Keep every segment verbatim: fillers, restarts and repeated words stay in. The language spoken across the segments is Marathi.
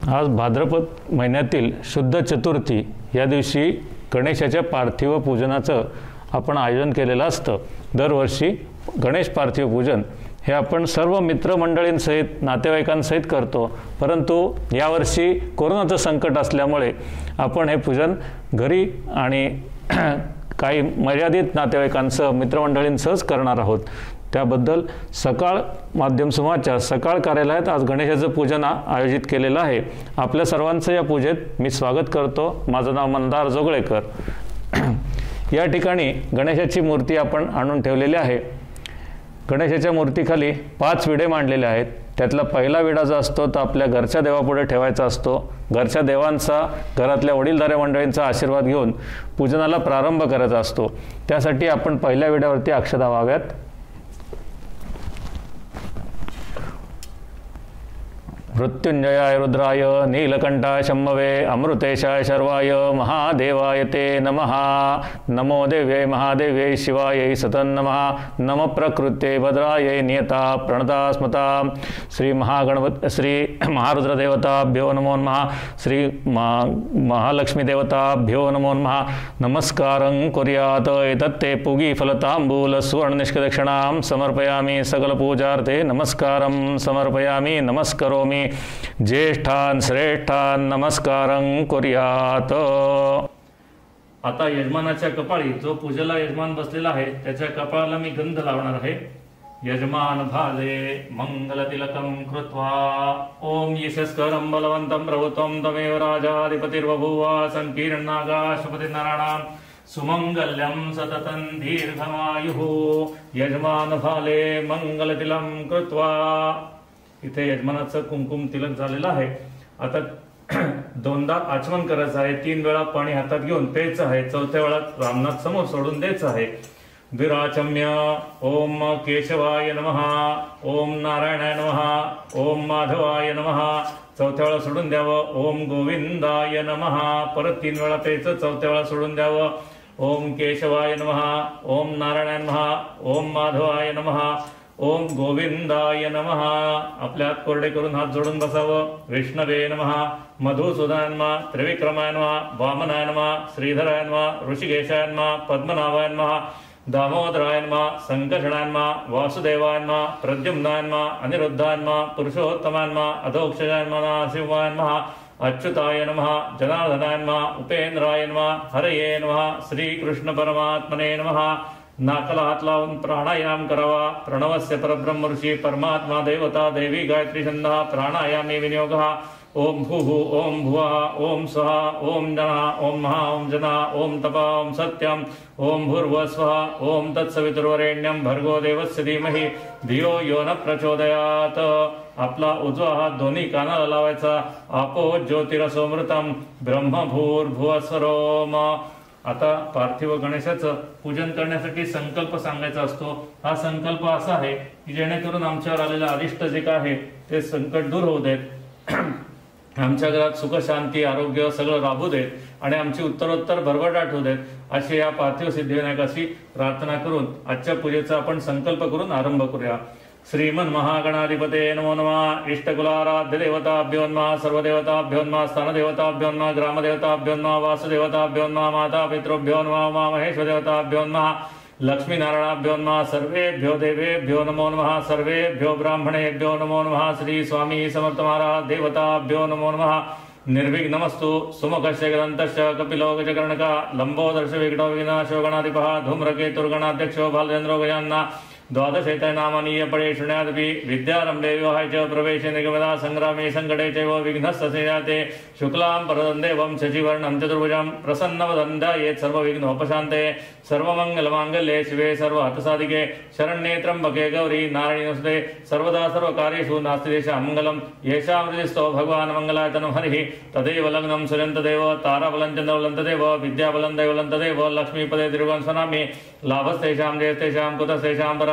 आज भाद्रपद महिन्यातील शुद्ध चतुर्थी या दिवशी गणेशाच्या पार्थिव पूजनाचं आपण आयोजन केलेलं असतं। दरवर्षी गणेश पार्थिव पूजन हे आपण सर्व मित्रमंडळींसहित नातेवाईकांसहित करतो, परंतु यावर्षी कोरोनाचं संकट असल्यामुळे आपण हे पूजन घरी आणि काही मर्यादित नातेवाईकांसह मित्रमंडळींसहच करणार आहोत। त्याबद्दल सकाळ माध्यम समूहाच्या सकाळ कार्यालयात आज गणेशाचं पूजन आयोजित केलेलं आहे। आपल्या सर्वांचं या पूजेत मी स्वागत करतो। माझं नाव मंदार जोगळेकर। या ठिकाणी गणेशाची मूर्ती आपण आणून ठेवलेली आहे। गणेशाच्या मूर्तीखाली पाच विडे मांडलेले आहेत। त्यातला पहिला विडा जो असतो तो आपल्या घरच्या देवापुढे ठेवायचा असतो। घरच्या देवांचा, घरातल्या वडीलधाऱ्या मंडळींचा आशीर्वाद घेऊन पूजनाला प्रारंभ करायचा असतो। त्यासाठी आपण पहिल्या विड्यावरती अक्षता वाहाव्यात। मृत्युंजयाय रुद्राय नीलकंठाय शंभवे अमृतेशाय शर्वाय महादेवाय ते नमः। नमो देव्यै महादेव्यै शिवायै सतं नमः। नम प्रकृते भद्रायै नियता प्रणता स्मता। श्री महागणपत श्री महारुद्रदेवताभ्यो नमो नमः। श्री महालक्ष्मी देवताभ्यो नमो नमः। नमस्कारं कुर्यात् एतत्ते पुगी फलतांबूल सुवर्ण निष्कदक्षिणां समर्पयामि। सकल पूजार्थे नमस्कारं समर्पयामि। नमस्करोमि। ज्येष्ठान श्रेष्ठान नमस्कारं कुर्यात। आता यजमानाच्या कपाळी जो पूजेला यजमान बसलेला आहे त्याच्या कपाळाला मी गंध लावणार आहे। यजमान भाले मंगलतिलकं कृत्वा ओम यशस्करं बलवन्तं प्रभुत्वं तमेव राजाधिपतिर्बभूव संकीर्णनागाशपति नारायणां सुमंगल्यं सततं दीर्घमायुः। यजमान भाले मंगलतिलकं कृत्वा इथे यजमानाचं कुंकुम तिलक झालेलं आहे। आता दोनदा आचमन करायचं आहे। तीन वेळा पाणी हातात घेऊन प्यायचं आहे। चौथ्या वेळा रामनाथ समोर सोडून द्यायचं आहे। द्विराचम्य ओम केशवाय नमः, ओम नारायणाय नमः, ओम माधवाय नमः। चौथ्या वेळा सोडून द्यावं। ओम गोविंदाय नमः। परत तीन वेळा प्यायचं। चौथ्या वेळा सोडून द्यावं। ओम केशवाय नमः, ओम नारायणाय नमः, ओम माधवाय नमः, ओम गोविंदाय नमः। आपल्या हात कोरडे करून हात जोडून बसावं। विष्णवे नमः, मधुसूदनाय नमः, त्रिविक्रमाय नमः, वामनाय नमः, श्रीधराय नमः, ऋषिकेशाय नमः, पद्मनाभाय नमः, दामोदराय नमः, संकर्षणाय नमः, वासुदेवाय नमः, प्रद्युम्नाय नमः, अनिरुद्धाय नमः, पुरुषोत्तमाय नमः, अधोक्षजाय नमः, शिवाय नमः, अच्युताय नमः, जनार्दनाय नमः, उपेंद्राय नमः, हरये नमः, श्रीकृष्ण परमात्मने नमः। नाकाला हात लावून प्राणायाम करावा। प्रणवस्य परब्रह्म ऋषी परमात्मा देवता देवी गायत्री छंदः प्राणायामे विनियोगः। ओम भूः ओम भुवः ओम स्वः ओम जनः ओम महा ओम जनः ओम तपा ओम सत्यम ओम भूर्भुवः स्वः ओम तत्सवितुर्वरेण्यं भर्गो देवस्य धीमहि धियो यो न प्रचोदयात्। आपला उजवा हात दोन्ही कानाला लावायचा। आपो ज्योतिरसोमृतम ब्रह्म भूर्भुवस्वरोम। आता पार्थिव गणेशाचं पूजन करण्यासाठी संकल्प सांगायचा असतो। हा संकल्प असा आहे की जेणेकरून आमच्यावर आलेलं अरिष्ट जे काय आहे ते संकट दूर होऊ देत, आमच्या घरात सुख शांती आरोग्य सगळं राबू देत आणि आमची उत्तरोत्तर भरभराट होऊ देत, अशी या पार्थिव सिद्धिविनायकाशी प्रार्थना करून आजच्या पूजेचा आपण संकल्प करून आरंभ करूया। श्रीमन महागणाधिपते नमो नमः। इष्टकुलाराध्य देवताभ्यो नमः, सर्वदेवताभ्यो नमः, स्थानदेवताभ्यो नमः, ग्रामदेवताभ्यो नमः, वासुदेवताभ्यो नमः, माता पितृभ्यो नमः, उमा महेश्वर देवताभ्यो नमः, लक्ष्मी नारायणाभ्यो नमः। सर्वेभ्यो देवेभ्यो नमो नमः। सर्वेभ्यो ब्राह्मणेभ्यो नमो नमः। श्री स्वामी समर्थ महाराज देवताभ्यो नमो नमः। निर्विघ्नमस्तु सुमुखस्य ग्रंथस्य कपिलो गजकर्णका लंबोदर्श विघ्नो विघ्नाशो गणाधिपः धूम्रकेतुर्गणाध्यक्षो बालचंद्रो गजानना द्वादशैतानि नामानि पडे शृणुयादपि विद्यारम्भे विवाहे च प्रवेशे निगमदा संग्रामे संकटे चैव विघ्नस्तस्य जाते शुक्लां परदं देवं शशिवर्णं चतुर्भुजं प्रसन्नवदनं ध्यायेत् सर्वविघ्नोपशान्ते। सर्वमङ्गलमाङ्गल्ये शिवे सर्वार्थसाधिके शरण्ये त्र्यम्बके गौरी नारायणी नमस्ते। सर्वदा सर्वकार्येषु नास्ति देशः मङ्गलं येषां हृदिस्थो भगवान् मङ्गलाय तनुः हरिः तदेव लग्नं सुरं तदेव ताराबलं चन्द्रबलं तदेव विद्याबलं दैवलं तदेव लक्ष्मीपदे दीर्घं स्वनामि लाभस्तेषां जयस्तेषां कुतस्तेषां पराजयः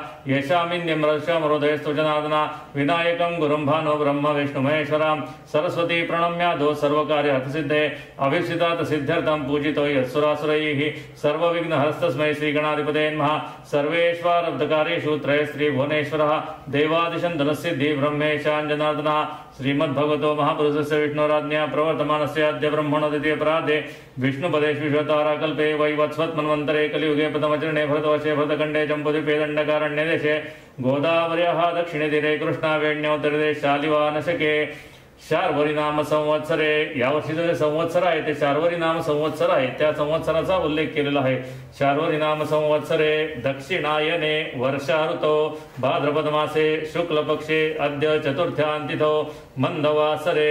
यशामिन्यमृषमृदयस्तु जनार्दना विनायकं गुरुं भानो ब्रह्म विष्णु महेश्वरां सरस्वती प्रणम्यादो सर्वकार्यसिद्धे अभिषितात सिद्ध्यर्थं पूजितो यत्सुरासुरैः सर्वविघ्नहरस्तस्मै श्रीगणाधिपते नमः। सर्वेश्वरब्धकारेषु त्रयस्त्री भुवनेश्वरः देवादिशं धनसिद्धि ब्रह्मेशां जनार्दना श्रीमद्भगवतो महापुरुषस्य विष्णोराज्ञा प्रवर्तमानस्य अद्य ब्रह्मणो द्वितीयपराधे विष्णुपदे विश्वताराकल्पे वैवत्स्वत्मन्वन्तरे कलियुगे प्रथमचरणे भरतवर्षे भरतखण्डे जम्बूद्वीपे दण्डकारण्ये देशे गोदावर्याः दक्षिणे तीरे कृष्णावेण्योत्तरे शालिवानशके शार्वरी नाम संवत्सरे, यावर्षीचे जे संवत्सर आहे ते शार्वरी नाम संवत्सर आहे, त्या संवत्सराचा उल्लेख केलेला आहे. शार्वरी नाम संवत्सरे दक्षिणायने वर्षा ऋतो भाद्रपद मासे शुक्ल पक्षे अद्य चतुर्थ्यां तिथौ मंदवासरे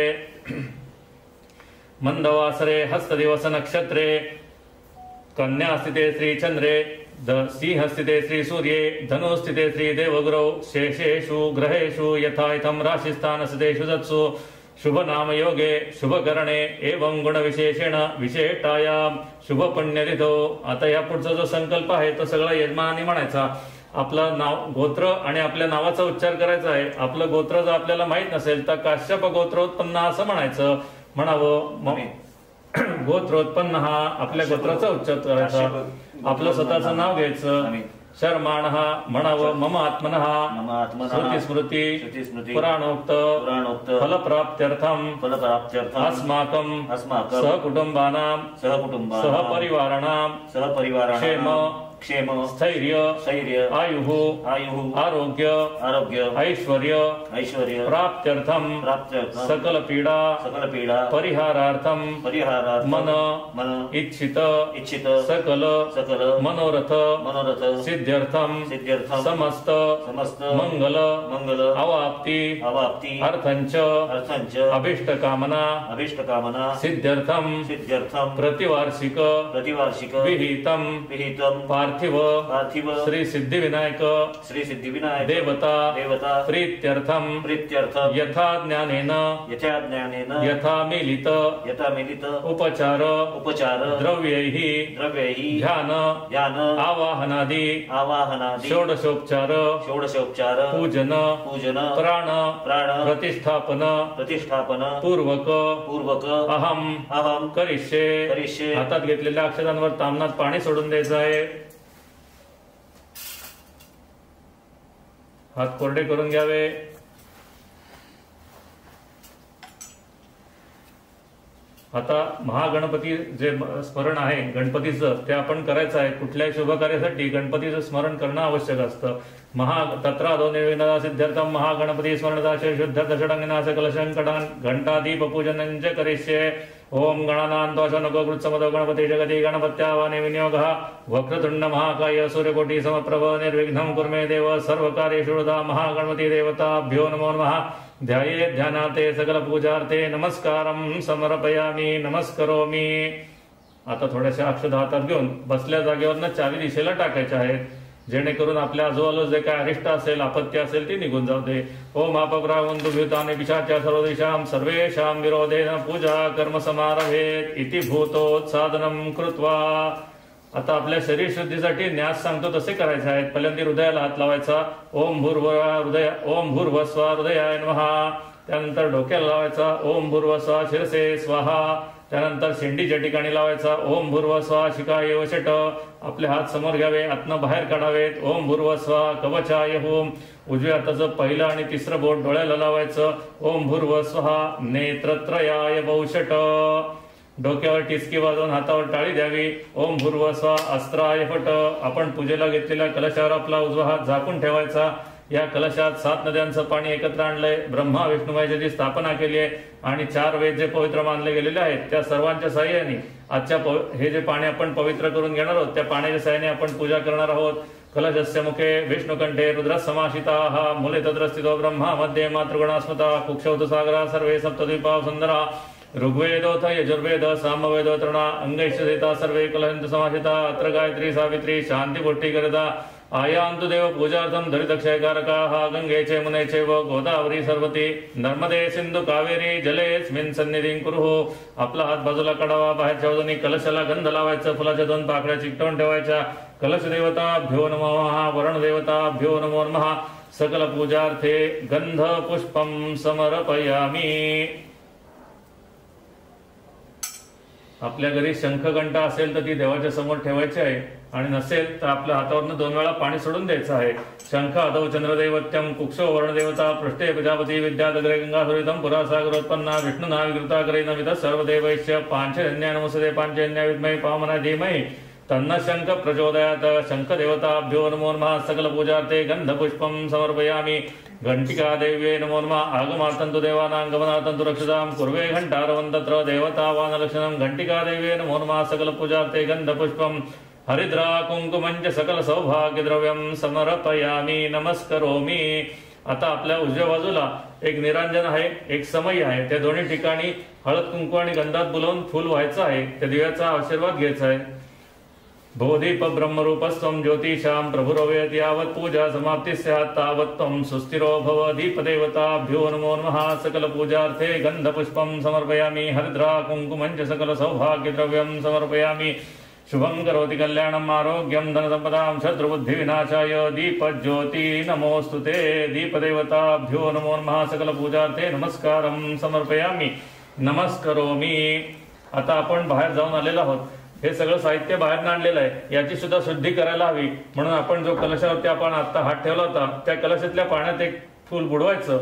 मंदवासरे हस्तदिवस नक्षत्रे कन्या स्थिते श्री चंद्रे सिंह स्थिते श्री सूर्ये धनु स्थिते श्री देवगुरौ शेषेषु ग्रहेषु यथा इथं राशिस्थान स्थितेषु जत्सु शुभ नाम योगे शुभ करणे एवं गुण विशेषेण विशेषाया शुभ पुण्यतिथो. आता या पुढचा जो संकल्प आहे तो सगळा यजमानाने म्हणायचा. आपलं नाव गोत्र आणि आपल्या नावाचा उच्चार करायचा आहे. आपलं गोत्र जर आपल्याला माहित नसेल तर काश्यप गोत्रोत्पन्न असं म्हणायचं. म्हणावं गोत्रोत्पन्न हा आपल्या गोत्राचा उच्चार करायचा. आपलं स्वतःचं नाव घ्यायचं. शर्माणः म्हणावं मम आत्मनः श्रुती स्मृती पुराणोक्त फलप्राप्त्यर्थम अस्माकं सहकुटुंबानां सहपरिवाराणां क्षेम क्षेम स्थैर्य स्थैर्य आयुः आयुः आरोग्य आरोग्य ऐश्वर्य ऐश्वर्य प्राप्त्यर्थम प्राप्त्यर्थम सकल पीडा सकल पीडा परिहारार्थम परिहारार्थम मन मन इच्छित इच्छित सकल सकल मनोरथ मनोरथ सिद्ध्यर्थम सिद्ध्यर्थम समस्त समस्त मंगल मंगल अवाप्ति अवाप्ति अर्थंच अर्थंच अभिष्ट कामना अभिष्ट कामना सिद्ध्यर्थम सिद्ध्यर्थम प्रतिवार्षिक प्रतिवार्षिक विहितम विहितम पार्थिव पार्थिव श्री सिद्धि विनायक श्री सिद्धि विनायक देवता देवता प्रीत्यर्थम प्रीत्यर्थम यथा ज्ञानेन यथा ज्ञानेन यथा मिलित यथा मिलित उपचार उपचार द्रव्यैः द्रव्यैः ध्यान ध्यान आवाहनादि आवाहनादि षोडशोपचार षोडशोपचार पूजन पूजन प्राण प्राण प्रतिष्ठापन प्रतिष्ठापन पूर्वक पूर्वक अहम अहम करिष्ये करिष्ये. हातात घेतलेल्या अक्षरांवर तामनात पाणी सोडून द्यायचं आहे. हात कोरडे करून घ्यावे. आता महागणपती जे स्मरण आहे गणपतीचं ते आपण करायचं आहे. कुठल्याही शुभ कार्यासाठी गणपतीचं स्मरण करणं आवश्यक असतं. महा तत्रादो सिद्ध्यर्थम महागणपती स्मरणदाशे शुद्ध दशडंगनाश कलशंकटान घंटादीप पूजनंच करिष्ये. ओम गणानान्त्वाशनकोकृत्समदो गणपती जगती गणपत्यावाने विनियोगः वक्रतुंड महाकाय सूर्यकोटि समप्रभ निर्विघ्नं कुर्मे देव सर्वकार्येषु सर्वदा महागणपती देवताभ्यो नमो नमः. ध्याये ध्यानाते सकल पूजार्थे नमस्कारं समर्पयामि नमस्करोमि. आता थोड्याशा अक्षता हातात घेऊन बसल्या जागेवरनं चारी दिशेला टाकायच्या आहेत, जेणेकरून आपल्या आजूबाजूला जे काय अरिष्ट असेल आपत्ती असेल ती निघून जाऊ दे. ओम अपग्रावंतु भूतानि पिशाच्या सर्व दिशां सर्वेषां विरोधेन पूजा कर्म समारभेत इति भूतोत्सादनं कृत्वा. आता आपल्या शरीर शुद्धीसाठी न्यास सांगतो तसे करायचे आहेत. पहिल्यांदा हृदयाला हात लावायचा. ओम भूर्भुवः हृदय ओम भूर्भुवस्व हृदयाय नमः. त्यानंतर डोक्याला लावायचा. ओम भूर्भुवस्व शिरसे स्वाहा. त्यानंतर शेंडीच्या ठिकाणी लावायचा. ओम भूर्भुवस्व शिखाय वषट. आपले हात समोर घ्यावे, आतनं बाहेर काढावेत. ओम भूर्भुवस्व कवचाय होम. उजव्या हाताचं पहिलं आणि तिसरं बोट डोळ्याला लावायचं. ओम भूर्भुवस्व नेत्रत्रयाय वषट. डोक्यावर टिचकी वाजवून हातावर टाळी द्यावी. ओम भूर्भुवस्व अस्त्राय फट. आपण पूजेला घेतलेल्या कलशावर आपला उजवा हात झाकून ठेवायचा. या कलशात सात नद्यांचं पाणी एकत्र आणलंय. ब्रह्मा विष्णुमायेची जी स्थापना केली आहे आणि चार वेद जे पवित्र मानले गेलेले आहेत त्या सर्वांच्या साह्याने आजच्या हे जे पाणी आपण पवित्र करून घेणार आहोत त्या पाण्याच्या साह्याने आपण पूजा करणार आहोत. कलशस्य मुखे विष्णुकंठे रुद्र समाशिताः मूले तत्र स्थितो ब्रह्मा मध्ये मातृगणा स्मृता कुक्षौत सागरा सर्वे सप्तद्वीपा सुंदरा. ऋग्वेदोथ यजुर्वेद सामवेद तृणा अंगैश्यता सर्वे कलहंत समाशिता. अत्र गायत्री सावित्री शांती गोष्टी करता. आयान्तु देव पूजार्थं धरितक्षयकारकाः गंगे च यमुने चैव गोदावरी सरस्वती नर्मदे सिंधु कावेरी जलेस्मिन् सन्निधिं कुरु. आपला हात बाजूला काढावा. बाहेरच्या बाजूने कलशाला गंध लावायचा. फुलाच्या दोन पाकळ्या चिकटवून ठेवायच्या. कलश देवताभ्यो नमो नमः. वरुण देवताभ्यो नमो नमः. सकल पूजार्थे गंध पुष्पं समर्पयामि. आपल्या घरी शंखघंटा असेल तर ती देवाच्या समोर ठेवायची आहे आणि नसेल तर आपल्या हातावरनं दोन वेळा पाणी सोडून द्यायचं आहे. शंख आदौ चंद्रदैवत्यम कुक्षो वर्णदेवता पृष्ठे प्रजापती विद्यादग्रे गंगाधुरितम पुरासागरोत्पन्ना विष्णुना विकृता करेन विद सर्वदेवैश्य पांचजन्या नमस्ते पांचजन्या विद्महे पावना धीमहि तन्न शंख प्रचोदयात्. शंख देवताभ्यो नमो नमः. सकल पूजार्थे गंधपुष्पं समर्पयामि. घंटिका देव्ये नमो नमः. आगमार्तन्तु देवानां गमनार्तन्तु रक्षतां कुर्वे घंटारवं तत्र देवतावानलक्षणं. घंटिका देव्ये नमो नमः. सकल पूजार्थे गंधपुष्पं हरिद्रा कुंकुमंच सकल सौभाग्य द्रव्यम समर्पयामी नमस्करोमी. आता आपल्या उजव्या बाजूला एक निरांजन आहे, एक समई आहे. त्या दोन्ही ठिकाणी हळद कुंकू आणि गंधात बुलवून फुल व्हायचं आहे. त्या दिव्याचा आशीर्वाद घ्यायचा आहे. भोदीप ब्रह्मरूपस्त्वं ज्योतिषां प्रभुरवेत यावत् पूजा समाप्ति स्यात् तावत् त्वं सुस्थिरो भव. दीपदेवताभ्यो नमो नमः. सकल पूजार्थे गंधपुष्पं समर्पयामि. हरिद्रा कुंकुमंच सकल सौभाग्य द्रव्यं समर्पयामि. शुभं करोति कल्याणम् आरोग्यं धनसम्पदां शत्रुबुद्धिविनाशाय. दीपज्योति नमोस्तुते. दीपदेवताभ्यो नमो नमः. सकल पूजार्थे नमस्कारं समर्पयामि नमस्करोमी. आता आपण बाहेर जाऊन आलेलो आहोत. हे सगळं साहित्य बाहेर आणलेलं आहे. याची सुद्धा शुद्धी करायला हवी. म्हणून आपण जो कलशावरती आपण आता हात ठेवला होता त्या कलशातल्या पाण्यात एक फूल बुडवायचं.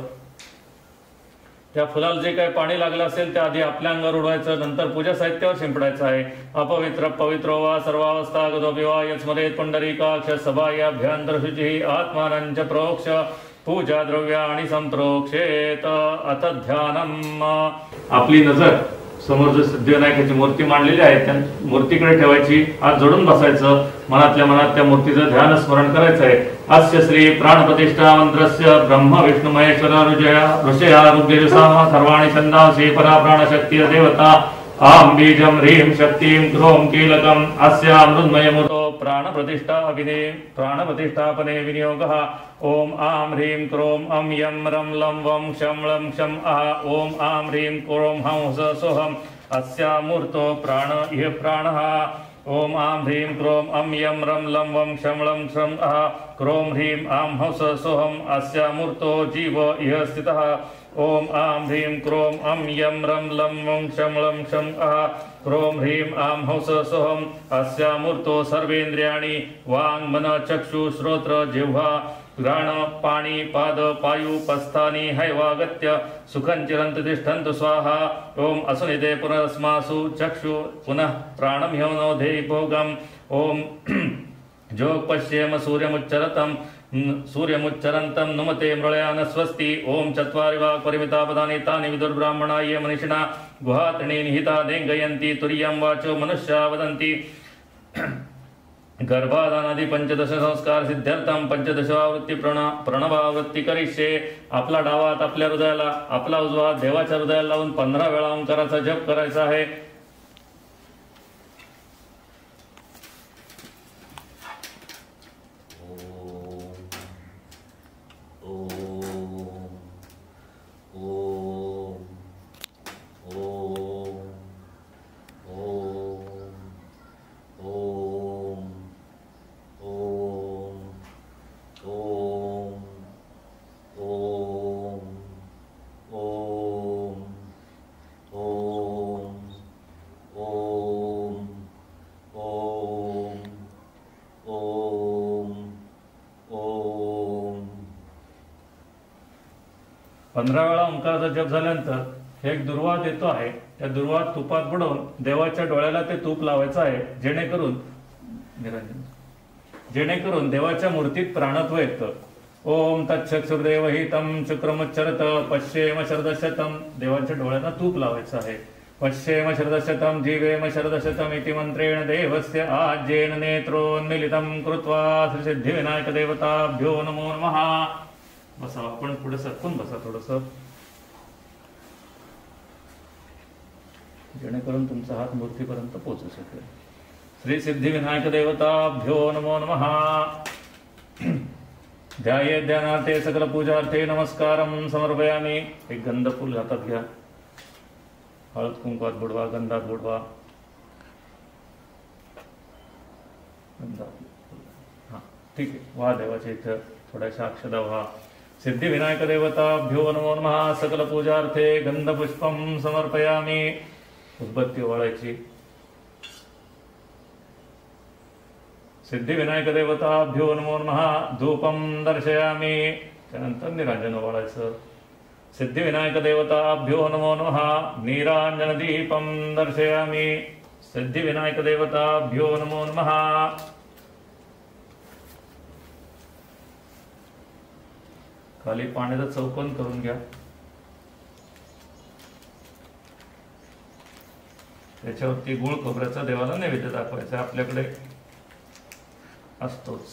त्या फुलाला जे काही पाणी लागलं असेल ते आधी आपल्या अंगावर उडवायचं, नंतर पूजा साहित्यावर शिंपडायचं आहे. अपवित्र पवित्रो वा सर्वावस्था गतोपि वा यस्मरेत पुंडरीकाक्ष सभायाभ्यंतर शुचिः आत्मानं च प्रोक्ष पूजा द्रव्याणि संप्रोक्षेत. अथ ध्यानम. आपली नजर समोर जो सिद्धिविनायकाची मूर्ती मांडलेली आहे त्या मूर्तीकडे ठेवायची. हात जोडून बसायचं. मनातल्या मनात त्या मूर्तीचं ध्यान स्मरण करायचं आहे. अस्य श्री प्राणप्रतिष्ठा मंत्रस्य ब्रह्म विष्णु महेश्वर ऋषया ऋषया ऋग्यजुषाम सर्वाणि छन्दांसि परा प्राणशक्तिः देवता आं बीजं ह्रीं शक्तिं क्रों कीलकम् अस्या मृन्मयमूर्तो प्राणप्रतिष्ठापने प्राणप्रतिष्ठापने विनियोगः. ओम आं ह्रीं क्रों अं यं रं लं वं शं लं क्षं अः. ओम आं ह्रीं क्रों हं स सोऽहम् अस्या मूर्तो प्राण इह प्राणः. ओम आं ह्रीं क्रों अं यं रं लं वं शं लं क्षं अः. क्रों ह्रीं आं हं स सोऽहम् अस्या मूर्तो जीव इह स्थितः. ओम आं ह्रीं क्रों अं यं रं लं वं शं लं क्षं अः. क्रों ह्रीं आं हं स सोऽहम् अस्या मूर्तो सर्वेन्द्रियाणि वाङ् मन चक्षु श्रोत्र जिह्वा घ्राण पाणी पाद पायु पस्थानि हैवागत्य सुखं चिरन्तु तिष्ठन्तु स्वाहा. ओम असुनिते पुनरस्मासु चक्षु पुनः प्राणं ह्यवनो धेहि भोगम्. ओम जोग पश्येम सूर्यमुच्चरतं सूर्यमुच्चरन्तं नुमते मृळयान स्वस्ति. ओम चत्वारि वाक् परिमिता पदानि तानि विदुर्ब्राह्मणा ये मनीषिणा गुहातृणी निहिता देङ्गयन्ति तुर्यं वाचो मनुष्या वदन्ति. गर्भाधानादि पंचदश संस्कार सिद्ध्यर्थम पंचदशावृत्ती प्रण प्रणवावृत्ती करिष्ये. आपला डावा हात आपल्या हृदयाला, आपला उजवा हात देवाच्या हृदयाला लावून पंधरा वेळा ओंकाराचा जप करायचा आहे. पंधरा वेळा ओंकाराचा जप झाल्यानंतर एक दुर्वा देतो आहे. त्या दुर्वा तुपात बुडवून देवाच्या डोळ्याला ते तूप लावायचं आहे. जेणेकरून निरंजन जेणेकरून देवाच्या मूर्तीत प्राणत्व येतं. ओम तच्छक्षुर्देवहितं शुक्रमुच्चरत पश्येम शरदशतम. देवाच्या डोळ्यांना तूप लावायचं आहे. पश्येम शरदशतम जीवेम शरदशतम इति मंत्रेण देवस्य आज्येन नेत्रोन्मीलितं कृत्वा श्री सिद्धिविनायक देवताभ्यो नमो नमः. बसा. आपण पुढे सरकून बसा थोडस, जेणेकरून तुमचा हात मूर्तीपर्यंत पोहोचू शकेल. श्री सिद्धिविनायक देवताभ्यो नमो नमः. ध्याये ध्यानार्थे सकल पूजार्थे नमस्कारं समर्पयामि. एक गंध फूल हातात घ्या. हळद कुंकवात बुडवा, गंधात बुडवा. हा ठीक आहे. वा देवाच्या इथं थोड्याशा अक्षदा व्हा. सिद्धिविनायक देवताभ्यो नमो नमः. सकल पूजार्थे गंधपुष्पं समर्पयामि. उदबत्ती ओवाळायची. सिद्धिविनायकदेवताभ्यो नमो नमः. धूपं दर्शयामि. त्यानंतर निरांजन ओवाळायचं. सिद्धिविनायकदेवताभ्यो नमो नमः. नीरांजनदीपं दर्शयामि. सिद्धिविनायकदेवताभ्यो नमो नमः. खाली पाण्याचं चौकोन करून घ्या. त्याच्यावरती गुळ खोबऱ्याचा देवाला नैवेद्य दाखवायचा. आपल्याकडे असतोच.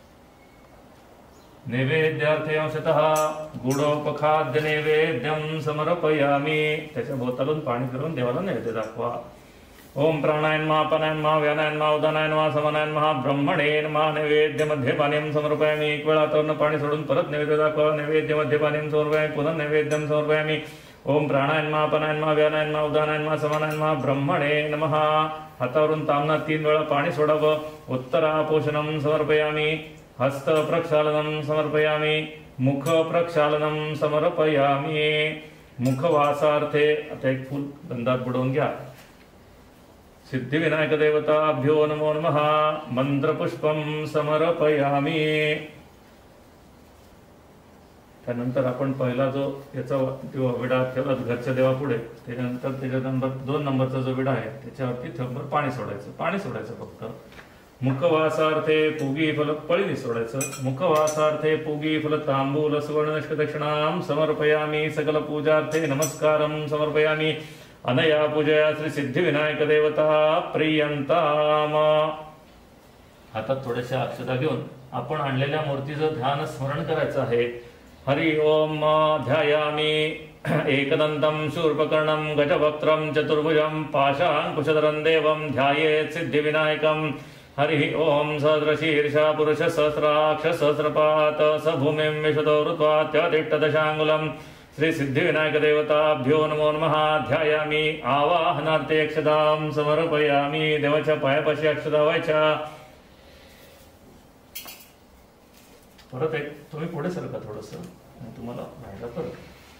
नैवेद्यार्थे अंशतः गुडोपखाद्य नैवेद्यम समर्पयामी. त्याच्या भोवतालून पाणी करून देवाला नैवेद्य दाखवा. ओम प्राणायन्मा अपानायन्मा व्यानायन्मा उदानायन्मा समानायन्मा ब्रह्मणे नमः. नैवेद्य मध्ये पानीयम समर्पयामी. एक वेळा तरुण पाणी सोडून परत नैवेद्य दाखवा. नैवेद्य मध्ये पानीयम समर्पयामी. पुनः नैवेद्यम समर्पयामी. ओम प्राणायन्मा अपानायन्मा व्यानायन्मा उदानायन्मा समानायन्मा ब्रह्मणे नमः. हातावरून तांबना तीन वेळा पाणी सोडावं. उत्तरापोषणम समर्पयामी. हस्त प्रक्षालनम समर्पयामी. मुख प्रक्षालनम समर्पयामी. मुखवासार्थे आता एक फूल गंधात बुडवून घ्या. सिद्धिविनायकदेवताभ्यो नमो नमः. मंत्रपुष्पम समर्पयामी. त्यानंतर आपण पहिला जो याचा विडा ठेवला घरच्या देवापुढे, त्याच्यानंतर त्याच्या नंबर दोन नंबरचा जो विडा आहे त्याच्यावरती थंबर पाणी सोडायचं. पाणी सोडायचं फक्त. मुखवासार्थे पूगी फल पळीने सोडायचं. मुखवासार्थे पूगी फल तांबूल सुवर्ण दक्षिणाम समर्पयामी. सकल पूजार्थे नमस्कारम समर्पयामी. अनया पूजया श्री सिद्धिविनायक देवता प्रियंताम. आता थोड्याशा अक्षता घेऊन आपण आणलेल्या मूर्तीचं ध्यान स्मरण करायचं आहे. हरि ओम ध्यायामी. एकदंतं शूर्पकर्णं गजवक्त्रं चतुर्भुजं पाशाङ्कुशधरं देवं ध्यायेत् सिद्धिविनायकम्. हरि ओम सहस्रशीर्षा पुरुष सहस्राक्ष सहस्रपात स भूमिं विशदो ऋत्वा त्यादिष्टदशाङ्गुलम्. श्री सिद्धिविनायकदेवताभ्यो नमो नमः. ध्यायामी. आवाहनार्थे अक्षतां समर्पयामी. देवाच्या पायापाशी अक्षता व्हायच्या. परत एक तुम्ही पुढे सरका थोडस, तुम्हाला राहायला परत.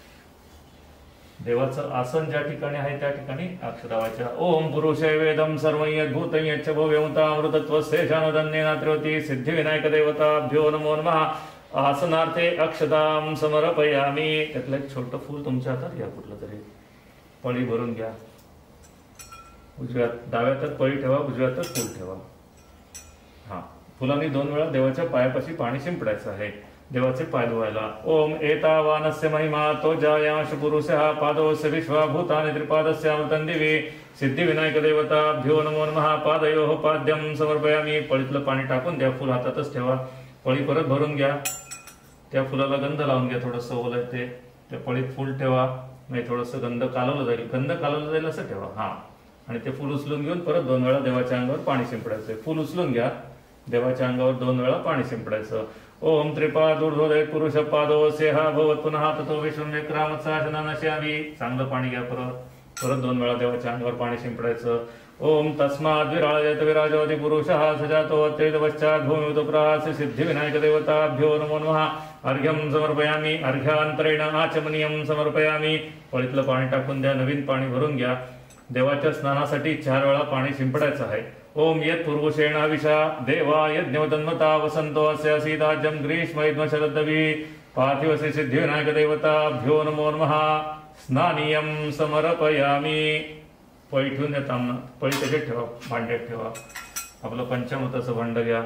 देवाचं आसन ज्या ठिकाणी आहे त्या ठिकाणी अक्षता व्हायच्या. ओम पुरुषे वेदम सर्वयद्भूतं यच्च भव्यमतामृतत्वस्येषानुदन्येन त्रिवती. सिद्धिविनायकदेवताभ्यो नमो नमः. आसनार्थे अक्षतां समर्पयामी. त्यातलं एक छोटं फूल तुमच्या हातात घ्या, कुठलं तरी पळी भरून घ्या. उजव्या डाव्या हातात पळी ठेवा, उजव्या हातात फूल ठेवा. हा फुलांनी दोन वेळा देवाच्या पायापाशी पाणी शिंपडायचं आहे. देवाचे पाय धुवायला. ओम एतावानस्य महिमा तो जायांश पुरुषः पादोस्य विश्वभूतानि त्रिपादस्य अमृतं दिवी. सिद्धिविनायकदेवताभ्यो नमो नमः. पादयोः पाद्यं समर्पयामी. पळीतलं पाणी टाकून द्या, फुल हातातच ठेवा. पळी परत भरून घ्या. त्या फुलाला गंध लावून घ्या. थोडंसं ओलं ते त्या पळीत फुल ठेवा. नाही थोडंसं गंध कालवलं जाईल, गंध कालवलं जाईल असं ठेवा. हा आणि ते फुल उचलून घेऊन परत दोन वेळा देवाच्या अंगावर पाणी शिंपडायचं. फुल उचलून घ्या, देवाच्या अंगावर दोन वेळा पाणी शिंपडायचं. ओम त्रिपाद ऊर्ध्वोदय पुरुष पादो सेहा भवत पुनः ततो विश्वमेक्रामत्साशनानश्यामी. चांगलं पाणी घ्या. परत परत दोन वेळा देवाच्या अंगावर पाणी शिंपडायचं. ओम तस्माद् विराजयत विराजोति पुरुषः सजातो अत्येत पश्चात् भूमिमुतप्रास. सिद्धिविनायकदेवताभ्यो नमो नमः. अर्घ्यं समर्पयामी. अर्घ्यान्तरेण आचमनीयं समर्पयामी. पळीतलं पाणी टाकून द्या, नवीन पाणी भरून घ्या. देवाच्या स्नानासाठी चार वेळा पाणी शिंपडायचं आहे. ओम यत् पूर्वशेण हविषा देवा यज्ञवतन्मता वसंतो अस्य सीताज्यं ग्रीष्म युग्म शरदवी. पार्थिव श्री सिद्धिविनायकदेवताभ्यो नमो नमः. स्नानीयं समर्पयामी. पळी ठेवून देता ना, पळी त्याच्यात ठेवा, भांड्यात ठेवा. आपलं पंचामृताचं भांड घ्या.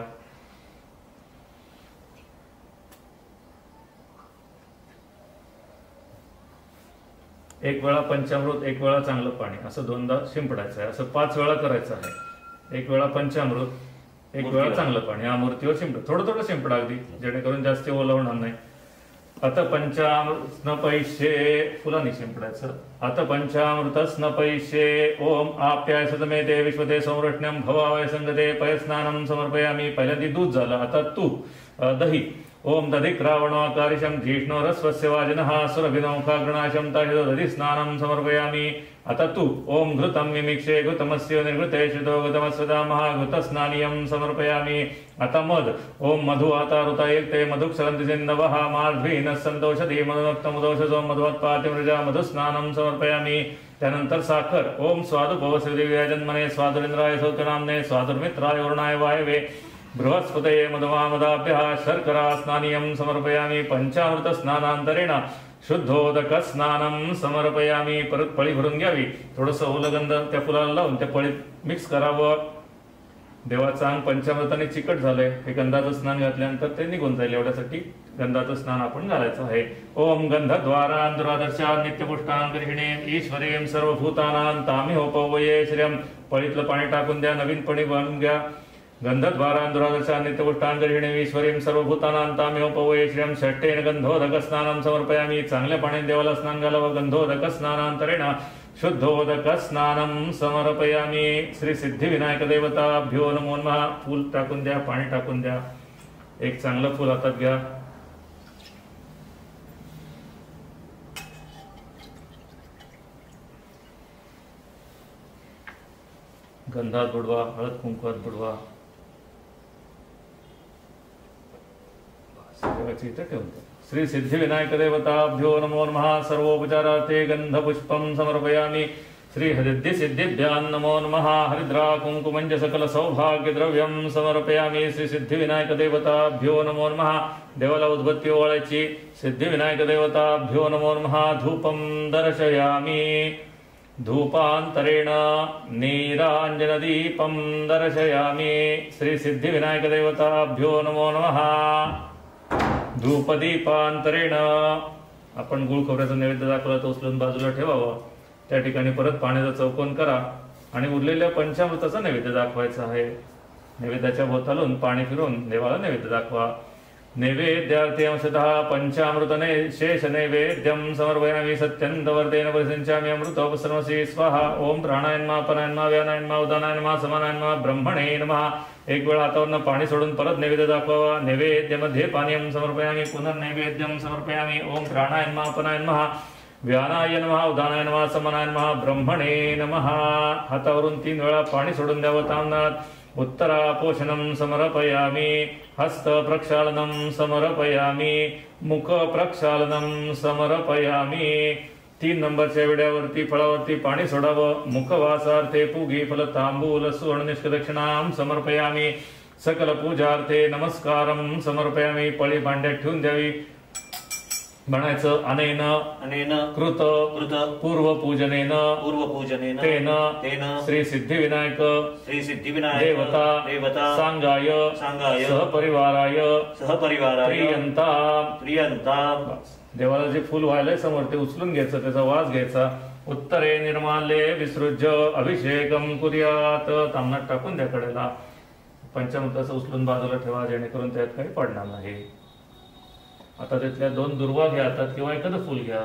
एक वेळा पंचामृत, एक वेळा चांगलं पाणी, असं दोनदा शिंपडायचं आहे. असं पाच वेळा करायचं आहे. एक वेळा पंचामृत, एक वेळा चांगलं पाणी. हा मूर्तीवर शिंपड, थोडं थोडं शिंपडा अगदी, जेणेकरून जास्त ओलं होणार नाही. अत पंचामृत स्नपैष्ये. फुलांनी शिंपडायचं. अत पंचामृत स्नपैष्ये. ओम आप्याय मे ते विश्वते संरक्षणं भवावय संगते पयस्नानं समर्पयामी. पहिल्यांदा दूध झालं, आता तूप, दही. ओम दधिक रावणाकारिशं धीष्णो रस्वस्य वाजिनः सुरभिनौखाग्रणाशं ताहितो दधि स्नानं समर्पयामी. आता तू. ओम घृतं मिमिक्षे घृतमस्य निर्घृते शितो घृतमस्वदामः घृतस्नानीयं समर्पयामी. आता मध. ओम मधु आतारुता एकते मधुक्षरन्ति सिन्धवः माध्वीनः सन्तोषधी मधुनक्तमुदोषसो मधुवत्पातिमृजा मधुस्नानं समर्पयामी. त्यानंतर साखर. ओम स्वादुपवसदेव्या जन्मने स्वादुरेंद्राय सौत्यनाम्ने स्वादुर्मित्राय वरुणाय वायवे बृहस्पतये मधुमामदाभ्यः शर्करा स्नानीयं समर्पयामि पंचामृत स्नानांतरेण शुद्धोदक स्नानं समर्पयामी. परत पळी भरून घ्यावी. थोडंसं ओलगंध त्या फुलाला लावून त्या पळीत मिक्स करावं. देवाचं अंग पंचामृताने चिकट झालंय, हे गंधाचं स्नान घातल्यानंतर ते निघून जाईल, एवढ्यासाठी गंधाचं स्नान आपण घालायचं आहे. ओम गंधद्वारान् दुरादर्शान् नित्यपुष्टान् गृहिणे ईश्वरीं सर्वभूतानां तामिहोपवये श्रियं. पळीतलं पाणी टाकून द्या, नवीन पाणी बांधून घ्या. गंधद्वारान् दुरादर्शान् नित्यपुष्टान् गृहिणे ईश्वरीं सर्वभूतानां तामिहोपवये श्रियं. षष्ठेन गंधोदक स्नानं समर्पयामी. चांगल्या पाण्याने देवाला स्नान घालावं. गंधोदक स्नानांतरेण शुद्धोदक स्नानं समर्पयामी. श्री सिद्धिविनायक देवताभ्यो नमो नमः. फूल टाकून द्या, पाणी टाकून द्या. एक चांगलं फूल हातात घ्या. गंधात बुडवा, हळद कुंकवात बुडवा. देवाची इथे ठेवून द्या. श्री सिद्धिविनायक देवताभ्यो नमो नमः. सर्वोपचारार्थे गंधपुष्पं समर्पयामि. श्री हरिद्दि सिद्धिभ्यां नमो नमः. हरिद्रा कुंकुमञ्च सकल सौभाग्य द्रव्यं समर्पयामि. श्री सिद्धिविनायक देवताभ्यो नमो नमः. देवाला उद्बत्ती ओवाळायची. सिद्धिविनायक देवताभ्यो नमो नमः. धूपं दर्शयामि. धूपांतरेण नीरांजनदीपं दर्शयामि. श्री सिद्धिविनायक देवताभ्यो नमो नमः. धूपदीपांतरेण आपण गुळ खोबऱ्याचा नैवेद्य दाखवला तो उचलून बाजूला ठेवावा. त्या ठिकाणी परत पाण्याचा चौकोन करा आणि उरलेल्या पंचामृताचा नैवेद्य दाखवायचा आहे. नैवेद्याच्या भोवतालून पाणी फिरून देवाला नैवेद्य दाखवा. नैवेद्यार्थे अंशतः पंचामृतने शेष नैवेद्यं समर्पयामि. सत्यन्तवर्तेन परिसंचामि अमृतोपसर्मसि स्वाहा. ओम प्राणाय नमः, अपानाय नमः, व्यानाय नमः, उदानाय नमः, समानाय नमः, ब्रह्मणे नमः. एक वेळा हातावरनं पाणी सोडून परत नैवेद्य दाखवावा. नैवेद्यमध्ये पानीयं समर्पयामि. पुनर्नैवेद्यं समर्पयामि. ओम प्राणाय नमः, अपानाय नमः, व्यानाय नमः, उदानाय नमः, समानाय नमः, ब्रह्मणे नमः. हातावरून तीन वेळा पाणी सोडून द्यावं ताम्नात. उत्तरापोषणं समर्पयामि. हस्त प्रक्षालनं समर्पयामि. मुख प्रक्षालनं समर्पयामि. तीन नंबरच्या विड्यावरती फळावरती पाणी सोडावं. मुखवासार्थे पूगी फल तांबूल सुवर्ण निष्कदक्षिणां समर्पयामि. सकल पूजार्थे नमस्कारं समर्पयामि. पळी भांड्यात ठेवून द्यावी. म्हणायचं अनेन अनेन कृत कृत पूर्वपूजनेन पूर्वपूजनेन तेन तेन श्री सिद्धिविनायक श्री सिद्धिविनायक देवता देवता सांगाय सांगाय सहपरिवाराय सहपरिवाराय प्रियंता प्रियंता. देवाला जे फुल व्हायलंय समोर ते उचलून घ्यायचं, त्याचा वास घ्यायचा. उत्तरे निर्माल्ये विसृज्य अभिषेकम कुर्यात. तामणात टाकून द्या कडेला. पंचामृताचं उचलून बाजूला ठेवा, जेणेकरून त्यात काही पडणार नाही. आता त्यातल्या दोन दुर्वा घ्या हातात किंवा एखादं फुल घ्या.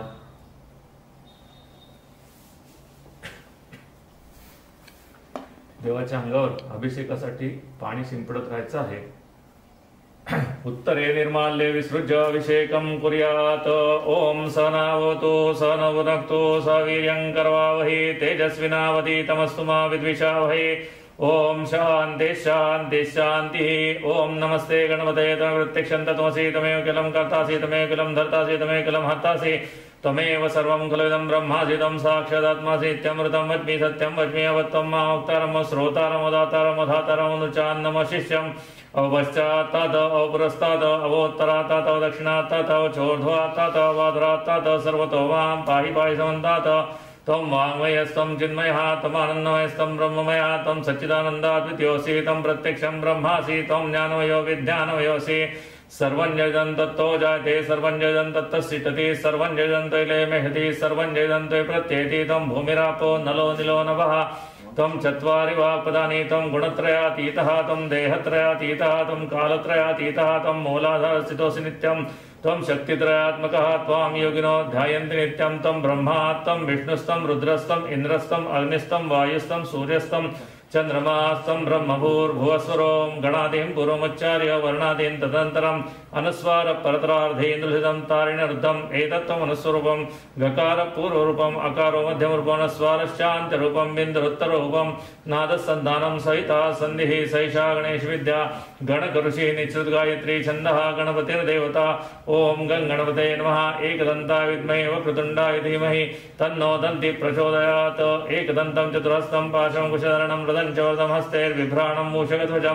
देवाच्या अंगावर अभिषेकासाठी पाणी शिंपडत राहायचं आहे. उत्तरे निर्माल्ये विसृज्य अभिषेकं कुर्यात. ओम सहनावतु सहनवुनक्तु सवीर्यं करवावहै. तेजस्विनावधीतमस्तु मा विद्विषावहै. ओम शांति शांति शांति. ओम नमस्ते गणपतये तमेव प्रत्यक्षं तत्त्वमसि. तमेव किलं कर्तासि, तमेव किलं धर्तासि, तमेव किलं हर्तासि, त्वमेव सर्वं खलुदं ब्रह्मासि, त्वं साक्षादात्मासि. इत्यमृतं वच्मि सत्यं वच्मि अवत्वं माक्तारं श्रोतारं उदातारं उदातारं अनुचान्नम शिष्यम्. अवपश्चात्तात् अवपुरस्तात् अवोत्तरात्तात् अवदक्षिणात्तात् अवचोर्ध्वात्तात् अवाधरात्तात् सर्वतो मां पाहि पाहि समन्तात्. त्वं वाङ्मयस्त्वं चिन्मयः त्वमानन्दमयस्त्वं ब्रह्ममयः. त्वं सच्चिदानन्दाद्वितीयोऽसि. त्वं प्रत्यक्षं ब्रह्मासि. त्वं ज्ञानमयो विज्ञानमयोऽसि. सर्वं जयदं तत्तो जायते सर्वं जयदं तत्तस्थितिः सर्वं जयदं तैले मेहति सर्वं जयदं तै प्रत्येति. त्वं भूमिरापो नलो निलो नभः. त्वं चत्वारि वाक्पदानि. त्वं गुणत्रयातीतः. त्वं देहत्रयातीतः. त्वं कालत्रयातीतः. त्वं मूलाधारस्थितोऽसि नित्यम्. त्वं शक्तित्रयात्मकः. त्वां योगिनो ध्यायन्ति नित्यं. त्वं ब्रह्मा. त्वं विष्णुस्तं रुद्रस्तं इन्द्रस्तं अग्निस्तं वायुस्तं सूर्यस्तं चंद्रमास्तं ब्रह्मभूर्भुवस्वरों गणादिं पूर्वमुच्चार्य वर्णादीन् तदनन्तरम् अनुस्वार परतरार्धेन्द्रहितं तारिणरुद्धम्. एतत्त्वम् अनुस्वरूपं गकार पूर्वरूपम् अकारो मध्यमरूपम् अनुस्वारश्चान्त्यरूपं बिन्दुरुत्तररूपं नादसन्धानं सहिता सन्धिः सैषा गणेश विद्या गणकऋषि निश्रुत गायत्री छन्दः गणपतिर्देवता. ओम गं गणपतये नमः. एकदन्ताय विद्महे वक्रतुण्डाय धीमहि तन्नो दन्ति प्रचोदयात्. एकदन्तं चतुरस्तं पाशं कुशधरणं मृदं च वरदं हस्तेर्बिभ्राणं मूषकध्वजं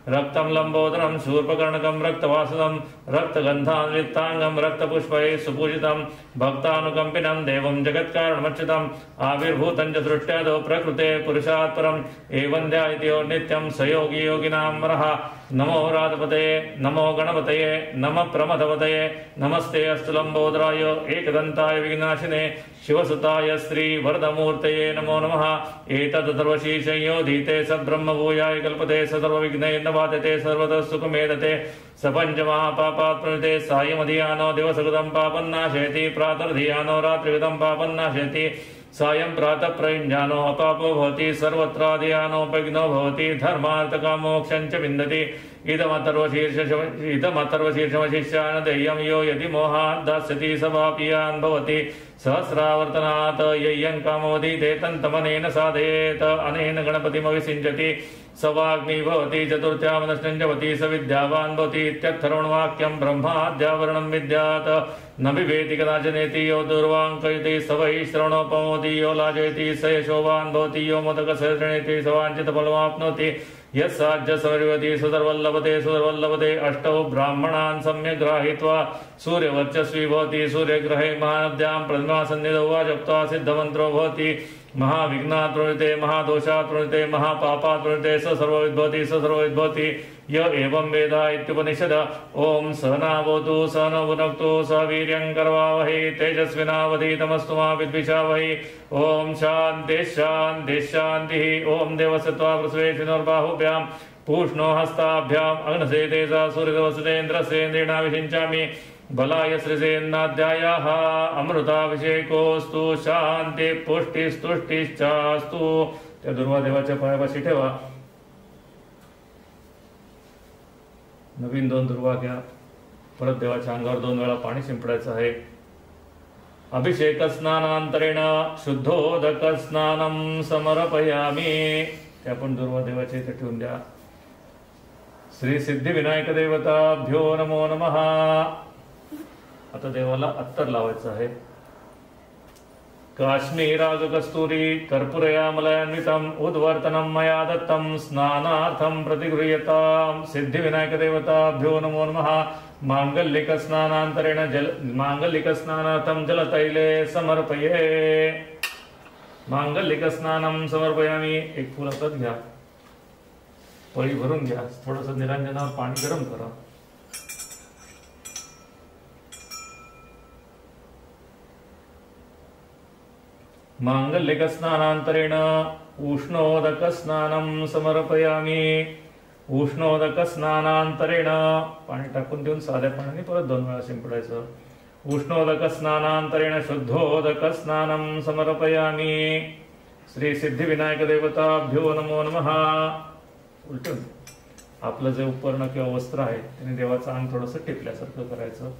रक्तं लंबोदरं शूर्पकर्णकं रक्तवासुदं रक्तगन्धान्वितांगं रक्तपुष्पैः सुपूजितं भक्तानुकंपिनं देवं जगत्कारणमच्युतम् आविर्भूतं च दृष्ट्यादौ प्रकृते पुरुषात् परम् एवं ध्यायति नित्यं स योगी योगिनां वरः। नमो राधपतये नमो गणपतये नमः प्रमथपतये नमस्ते अस्तु लंबोदराय एकदन्ताय विघ्नाशिने शिवसुताय श्री वरदमूर्तये नमो नमः। एतद् सर्वशीर्षयोधीते स ब्रह्मभूयाय कल्पते स सर्वविघ्नैर्न बाधते सर्वतः सुखमेधते स पञ्चमहापापात् प्रणीते सायमधियानो दिवसकृतं पापन्नाशयति प्रातर्धियानो रात्रिकृतं पापन्नाशयति सायं प्रातः प्रयुञ्जानो अपापो भवति सर्वत्राधियानोपघ्नो भवति धर्मार्थकामोक्षं च विन्दति। इदमथर्वशीर्ष इदमथर्वशीर्षमशिष्यान् देयं यो यदि मोहात् दास्यति स पापीयान् भवति सहस्रावर्तनात् यय्यं कामोदीते तन्तमनेन साधयेत अनेन गणपतिमविसिञ्चति स वाग्मी भवति चतुर्थ्यामनष्टं जपति स विद्यावान् भवति इत्यर्थर्वणवाक्यं ब्रह्माद्यावरणं विद्यात् न बिभेति कदाचनेति यो दुर्वाङ्कयति स वै श्रवणोपमोति यो लाजयति स यशोवान् भवति यो मोदकसहस्रणेति स वाञ्छितफलमाप्नोति यस्साज्य सर्वति सुदर्वल्लभते सुदर्वल्लभते अष्टौ ब्राह्मणान् सम्यक् गृहीत्वा सूर्यवर्चस्वी भवति सूर्यग्रहे महानद्यां प्रतिमा सन्निधौ वा जप्त्वा सिद्धमन्त्रो भवति महाविघ्नात् प्रणीते महादोषात् प्रणीते महापापात् प्रणीते स सर्वविद् भवति स सर्वविद् भवति य एवं वेद इत्युपनिषद। ओम सहनावतु सहनौ भुनक्तु सह वीर्यं करवावहै तेजस्विनावधीतमस्तु मा विद्विषावहै। ओम शान्तिः शान्तिः शान्तिः। ओम देवसत्त्वा पृथ्वीर्बाहुभ्यां पूष्णो हस्ताभ्याम् अग्नसे तेजसा सूर्यवसुतेन्द्रस्येन्द्रेणा विषिञ्चामि बलाय श्रीसेन्नाध्यायाः अमृताभिषेकोस्तु शांती पुष्टिस्तुष्टिश्चास्तु। त्या दुर्वा देवाच्या पायापाशी ठेवा। नवीन दोन दुर्वा घ्या। परत देवाच्या अंगावर दोन वेळा पाणी शिंपडायचं आहे। अभिषेक स्नानांतरेण शुद्धोदक स्नानं समर्पयामि। त्या पण दुर्वा देवाच्या इथे ठेवून द्या। श्री सिद्धिविनायक देवताभ्यो नमो नमः। आता देवाला अत्तर लावायचं आहे। काश्मीराग कस्तूरी कर्पूरयामलयान्वितम् उद्वर्तनं मया दत्तं स्नानार्थं प्रतिगृह्यताम्। सिद्धिविनायक देवताभ्यो नमो नमः। मांगल्यक स्नानांतरेण जल मांगल्यक स्नानार्थं जलतैले समर्पये। मांगल्यक स्नानं समर्पयामि। एक फूल हातात घ्या। पळी भरून घ्या। थोडंसं निरंजनावर पाणी गरम करा। मांगल्यक स्नानांतरेण उष्णोदक स्नानं समर्पयामि। उष्णोदक स्नानांतरेण पाणी टाकून देऊन साध्या पाण्याने परत दोन वेळा शिंपडायचं। उष्णोदक स्नानांतरेण शुद्धोदक स्नानं समर्पयामि। श्री सिद्धिविनायक देवताभ्यो नमो नमः। उलटून आपलं जे उपकरण किंवा वस्त्र आहे त्याने देवाचं अंग थोडंसं टिपल्यासारखं करायचं।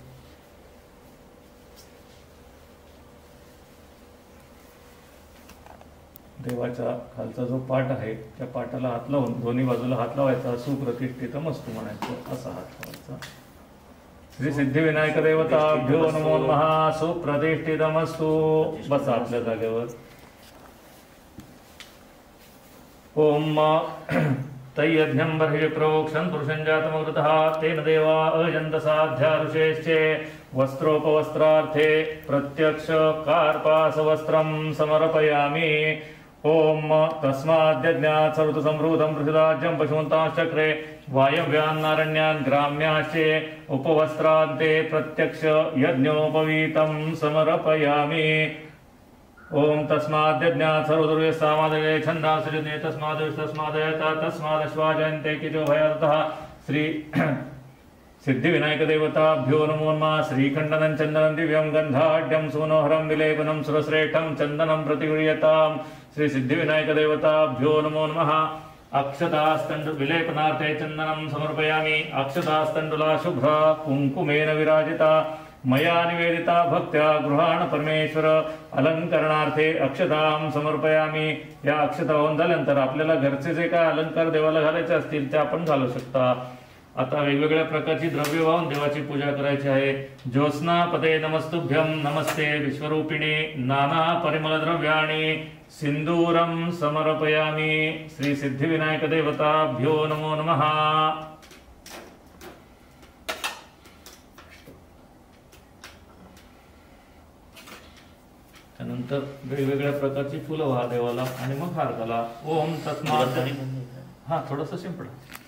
देवाच्या खालचा जो पाट आहे त्या पाटाला हात लावून दोन्ही बाजूला हात लावायचा। सुप्रतिष्ठितमस्तु म्हणायचं। असा हात लावायचा। श्री सिद्धिविनायक देवताभ्यो नमो नमः। सुप्रतिष्ठितमस्तु। बसा आपल्या जागेवर। ओम तय्यज्ञं बर्हि प्रोक्षन् पुरुषं जातमवृतः तेन देवा अजन्त साध्या ऋषेश्चे वस्त्रोपवस्त्रार्थे प्रत्यक्ष कार्पासवस्त्रं समर्पयामि। ओम तस्माद्यज्ञात् सर्वतसंभूतं पृथ्वीराज्यं पशुमन्ताश्चक्रे वायव्यान्नारण्यान् ग्राम्याश्चे उपवस्त्रान्ते प्रत्यक्ष यज्ञोपवीतं समर्पयामि। ओम तस्माद्यज्ञात् सर्वदुर्यसामादये छन्दांसृजने तस्माद्विष्तस्मादयता तस्मादश्वाजयन्ते किजो भयतः। श्री सिद्धिविनायक देवताभ्यो नमो नमः। श्रीखण्डनं चन्दनं दिव्यं गन्धाढ्यं सुमनोहरं विलेपनं सुरश्रेष्ठं चन्दनं प्रतिगृह्यताम्। श्री सिद्धिविनायक देवताभ्यो नमो नमः। अक्षतास्तण्डु विलेपनार्थे चन्दनं समर्पयामि। अक्षतास्तण्डुला शुभ्रा कुङ्कुमेन विराजिता मया निवेदिता भक्त्या गृहाण परमेश्वर अलंकरणार्थे अक्षतां समर्पयामि। या अक्षता होऊन झाल्यानंतर आपल्याला घरचे जे काय अलंकार देवाला घालायचे असतील ते आपण घालू शकता। आता वेगवेगळ्या प्रकारची द्रव्य वाहून देवाची पूजा करायची आहे। ज्योत्स्ना पदे नमस्तुभ्यं नमस्ते विश्वरूपिणे नाना परिमल द्रव्याणि सिंदूरं समर्पयामि। श्री सिद्धिविनायक देवताभ्यो नमो नमः। त्यानंतर वेगवेगळ्या प्रकारची फुलं व्हा देवाला आणि मग हार घाला। ओम तस्मात् हा थोडंसं शिंपडा।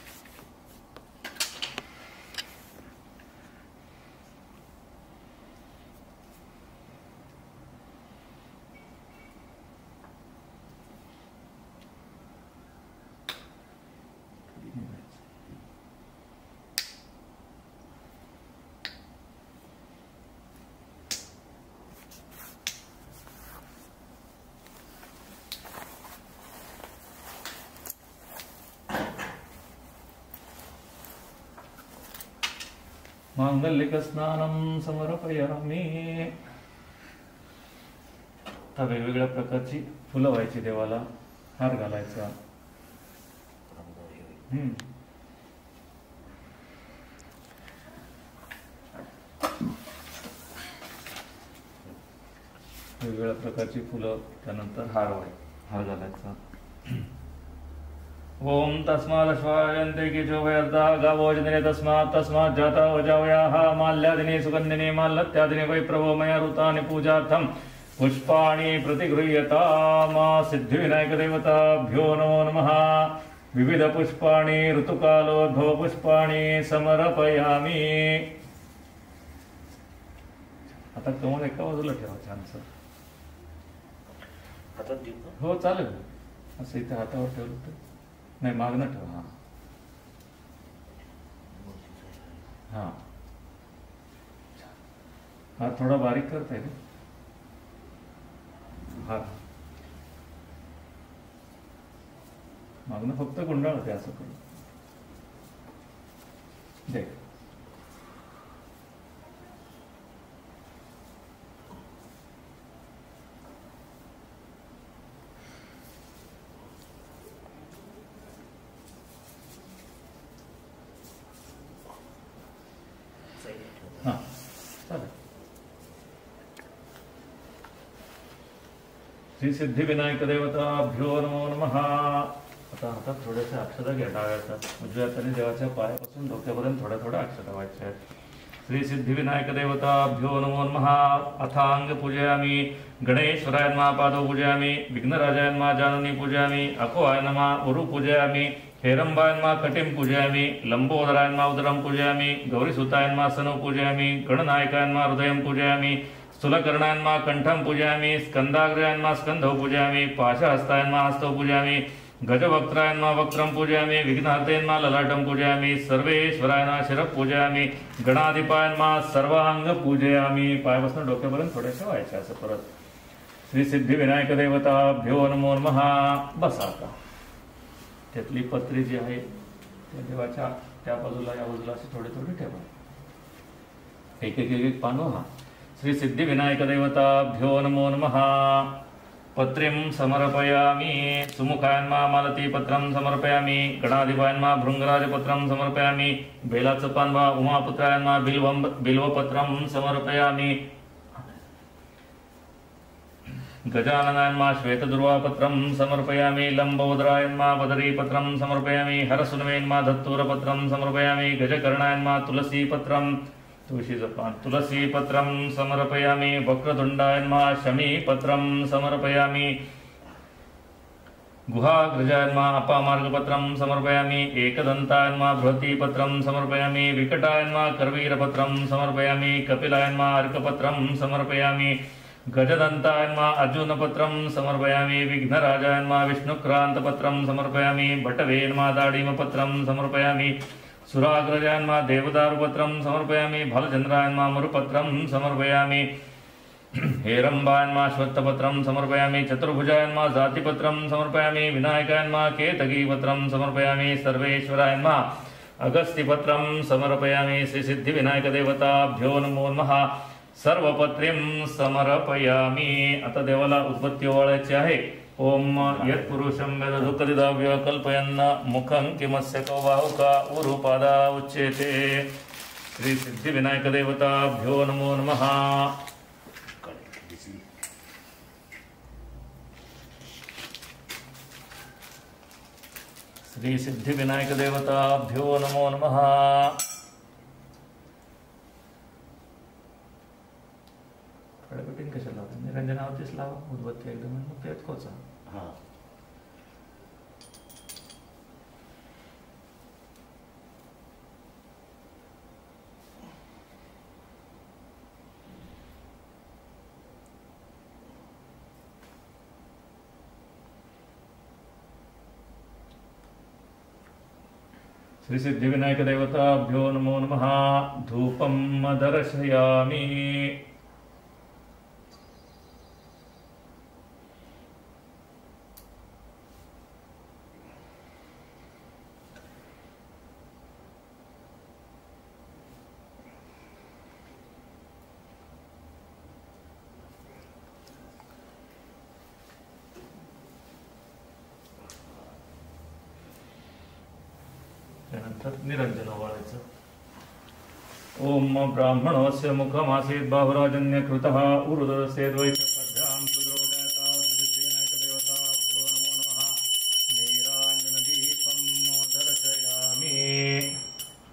मांगलिक स्नानं समर्पयामि। आता वेगवेगळ्या प्रकारची फुलं व्हायची देवाला, हार घालायचा। हम्म वेगवेगळ्या प्रकारची फुलं, त्यानंतर हार व्हाय हार घालायचा। ओम तस्मादश्वायन्ते कीचोभयर्धा गावोजने तस्मात् तस्मात् जाता वजावयाः माल्यादिनी सुगन्धिनी माल्लत्यादिनी वै प्रभो मया ऋतानि पूजार्थं पुष्पाणि प्रतिगृह्यताम्। सिद्धिविनायकदेवताभ्यो नमो नमः। विविध पुष्पाणि ऋतुकालोद्भव पुष्पाणि समर्पयामि। आता कमळ एका बाजूला ठेवा छानसं। हातात देऊ का? हो चालेल, असं इथे हातावर ठेवलं तर नाही, मागणं ठेवा। हा हा हा थोडा बारीक करता येईल। हा मागणं फक्त गुंडाळ होते असं करून दे। हा चालेल। श्री सिद्धिविनायक देवताभ्यो नमो नमः। आता हातात थोड्याशा अक्षता घ्या डाव्याचा, उजव्या हाताने देवाच्या पायापासून डोक्यापर्यंत थोड्या थोड्या अक्षता व्हायच्या आहेत। श्री सिद्धिविनायक देवताभ्यो नमो नमः। अथांग पूजयामि। गणेश्वराय नमः पादौ पूजयामि। विघ्नराजाय नमः जाननी पूजयामि। अकोहाय नमः उरु पूजयामि। हेरंबाय नमः कटिं पूजयामि। लंबोदराय नमः उदरं पूजयामि। गौरीसुताय नमः सनौ पूजयामि। गणनायकाय नमः हृदयं पूजयामि। स्थूलकर्णाय नमः कंठं पूजयामि। स्कंदाग्रयाय नमः स्कंधौ पूजयामि। पाशहस्ताय नमः हस्तौ पूजयामि। गजवक्त्राय नमः वक्त्रं पूजयामि। विघ्नहर्ते नमः ललाटं पूजयामि। सर्वेश्वराय नमः शिरः पूजयामि। गणाधिपाय नमः सर्वांग पूजयामि। पायापासून डोक्यापर्यंत थोड्याशा व्हायच्या असं परत। श्री सिद्धिविनायक देवताभ्यो नमो नमः। बसा आता। त्यातली पत्री जी आहे त्या देवाच्या त्या बाजूला या बाजूला असे थोडे थोडे ठेवा। एक एक एक पानो। हा श्री सिद्धिविनायक देवताभ्यो नमो नमः। पत्रिं समर्पयामि। सुमुखाय नमः मालतीपत्रं समर्पयामि। गणाधिपाय नमः भृंगराजपत्रं समर्पयामि। बेलाचं पान वा उमापुत्राय नमः बिल्वं बिल्वपत्रं समर्पयामि। गजाननाय नमः श्वेतदुर्वापत्रं समर्पयामि। लंबोदराय नमः बदरीपत्रं समर्पयामि। हरसुनवे नमः धत्तूरपत्रं समर्पयामि। गजकर्णाय नमः तुलसीपत्रं तुळशीचं पान तुलसीपत्रं समर्पयामि। वक्रतुंडाय नमः शमीपत्रं समर्पयामि। गुहाग्रजाय नमः अपामार्गपत्रं समर्पयामि। एकदन्ताय नमः बृहतीपत्रं समर्पयामि। विकटाय नमः करवीरपत्रं समर्पयामि। कपिलाय नमः अर्कपत्रं समर्पयामि। गजदन्ताय नमः अर्जुनपत्रं समर्पयामि। विघ्नराजाय नमः विष्णुक्रान्तपत्रं समर्पयामि। भटवे नमः दाडिमपत्रं समर्पयामि। सुराग्रजाय नमः देवदारुपत्रं समर्पयामि। भालचन्द्राय नमः मरुपत्रं समर्पयामि। हेरंबाय नमः श्वेतपत्रं समर्पयामि। चतुर्भुजाय नमः जातिपत्रं समर्पयामि। विनायकाय नमः केतकीपत्रं समर्पयामि। सर्वेश्वराय नमः अगस्त्यपत्रं समर्पयामि। श्री सिद्धिविनायकदेवताभ्यो नमो नमः। सर्वपत्रीं समर्पयामि। आता देवाला उद्बत्ती ओवाळायची आहे। ओम यत्पुरुषं वेद दुःखदिदाव्य कल्पयन्न मुखं किमस्य कौबाहुका उरुपादा उच्यते। श्री सिद्धिविनायकदेवताभ्यो नमो नमः। श्री सिद्धिविनायक देवताभ्यो नमो नमः. फळकटीन कशाला लावतात? निरंजनावरतीच लावा, उदबत्ती एकदम मग तेच कोचा. हा. श्री सिद्धिविनायक देवताभ्यो नमो नमः. धूपं दर्शयामि. त्यानंतर निरंजन ओवाळायचं. ओम ब्राह्मणस्य मुखमासीत् बाहुराजन्य कृतः उरुदस्येद्वैश्य पद्भ्यां सुद्रोदयता सिद्धिविनायक देवताभ्यो नमो नमः. नीराञ्जनदीपं दर्शयामि.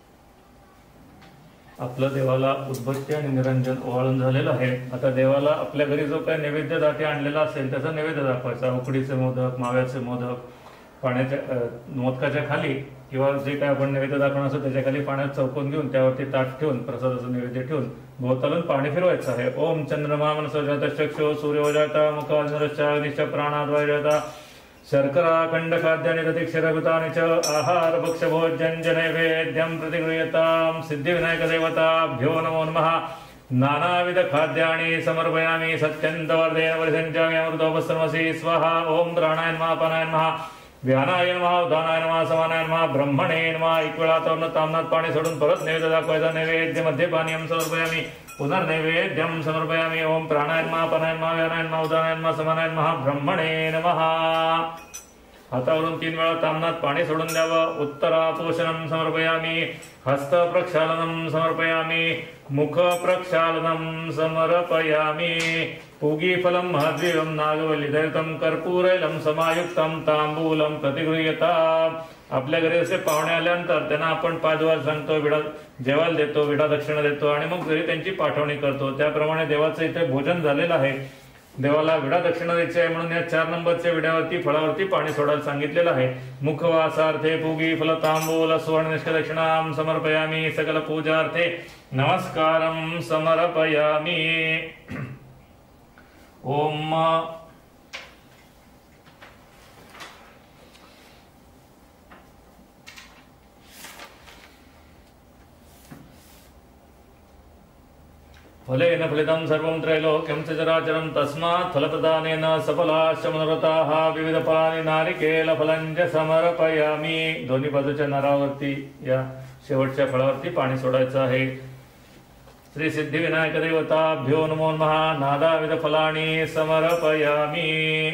आपलं देवाला उदबत्ती आणि निरंजन ओवाळून झालेलं आहे. आता देवाला आपल्या घरी जो काही नैवेद्य दाते आणलेला असेल त्याचा नैवेद्य दाखवायचा. उकडीचे मोदक, माव्याचे मोदक, पाण्याच्या मोदकाच्या खाली किंवा जे काय आपण नैवेद्य दाखवणार असतो त्याच्या खाली पाण्यात चौकून घेऊन त्यावरती ताट ठेवून प्रसादाचं नैवेद्य ठेवून भोवतालून पाणी फिरवायचं आहे. ओम चंद्रमा मनसो जात चक्षु सूर्यो जाता मुखाग्निश्च अग्निश्च प्राणाद्वाय जाता शर्करा खंड खाद्यानि दतिक्षरभूतानि च आहार भक्ष भोज्यं च नैवेद्यं प्रतिगृह्यतां. सिद्धिविनायक देवताभ्यो नमो नमः. नानाविध खाद्यानि समर्पयामि. सत्यन्तवर्धेन वर्धन्त्यामि अमृतोपस्सर्वसि स्वाहा. ओम प्राणाय नमः, अपानाय नमः, व्यानाय नमः, उदानाय नमः, समानाय नमः, ब्रह्मणे नमः. एक वेळा तोरणात तामनात पाणी सोडून परत नैवेद्य दाखवायचा. नैवेद्य मध्ये पानीयं समर्पयामि. पुनर्नैवेद्यं समर्पयामि. ओम प्राणाय नमः, अपानाय नमः, व्यानाय नमः, उदानाय नमः, समानाय नमः, ब्रह्मणे नमः. हातावरून तीन वेळा तामनात पाणी सोडून द्यावं. उत्तरापोषणं समर्पयामि. हस्त प्रक्षालनं समर्पयामि. मुख प्रक्षालनं समर्पयामि. पूगीफलं महद्वीरं नागवल्लीदयुतं कर्पूरैलं समायुक्तं तांबूलं प्रतिगृह्यताम्. आपल्या घरी असे पाहुणे आल्यानंतर त्यांना आपण पाच वार सांगतो, विडा जेवायला देतो, विडा दक्षिणा देतो आणि मग घरी त्यांची पाठवणी करतो. त्याप्रमाणे देवाचं इथे भोजन झालेलं आहे. देवाला विडा दक्षिणा द्यायची आहे म्हणून या चार नंबरच्या विड्यावरती फळावरती पाणी सोडायला सांगितलेलं आहे. मुखवासार्थे पूगी फल तांबूल सुवर्ण निष्क दक्षिणां समर्पयामि. सकल पूजार्थे नमस्कारं समर्पयामि. ओम फलेन फलितं सर्वं त्रैलोक्यं च चराचरं तस्मात् फलप्रदानेन सफलाश्च मनोरथाः. विविध फलानि नारिकेल फलं च समर्पयामि. दोन्ही बाजूच्या नारळावरती या शेवटच्या फळावरती पाणी सोडायचं आहे. श्री सिद्धिविनायक देवताभ्यो नमो नमः. नानाविध फलानि समर्पयामि.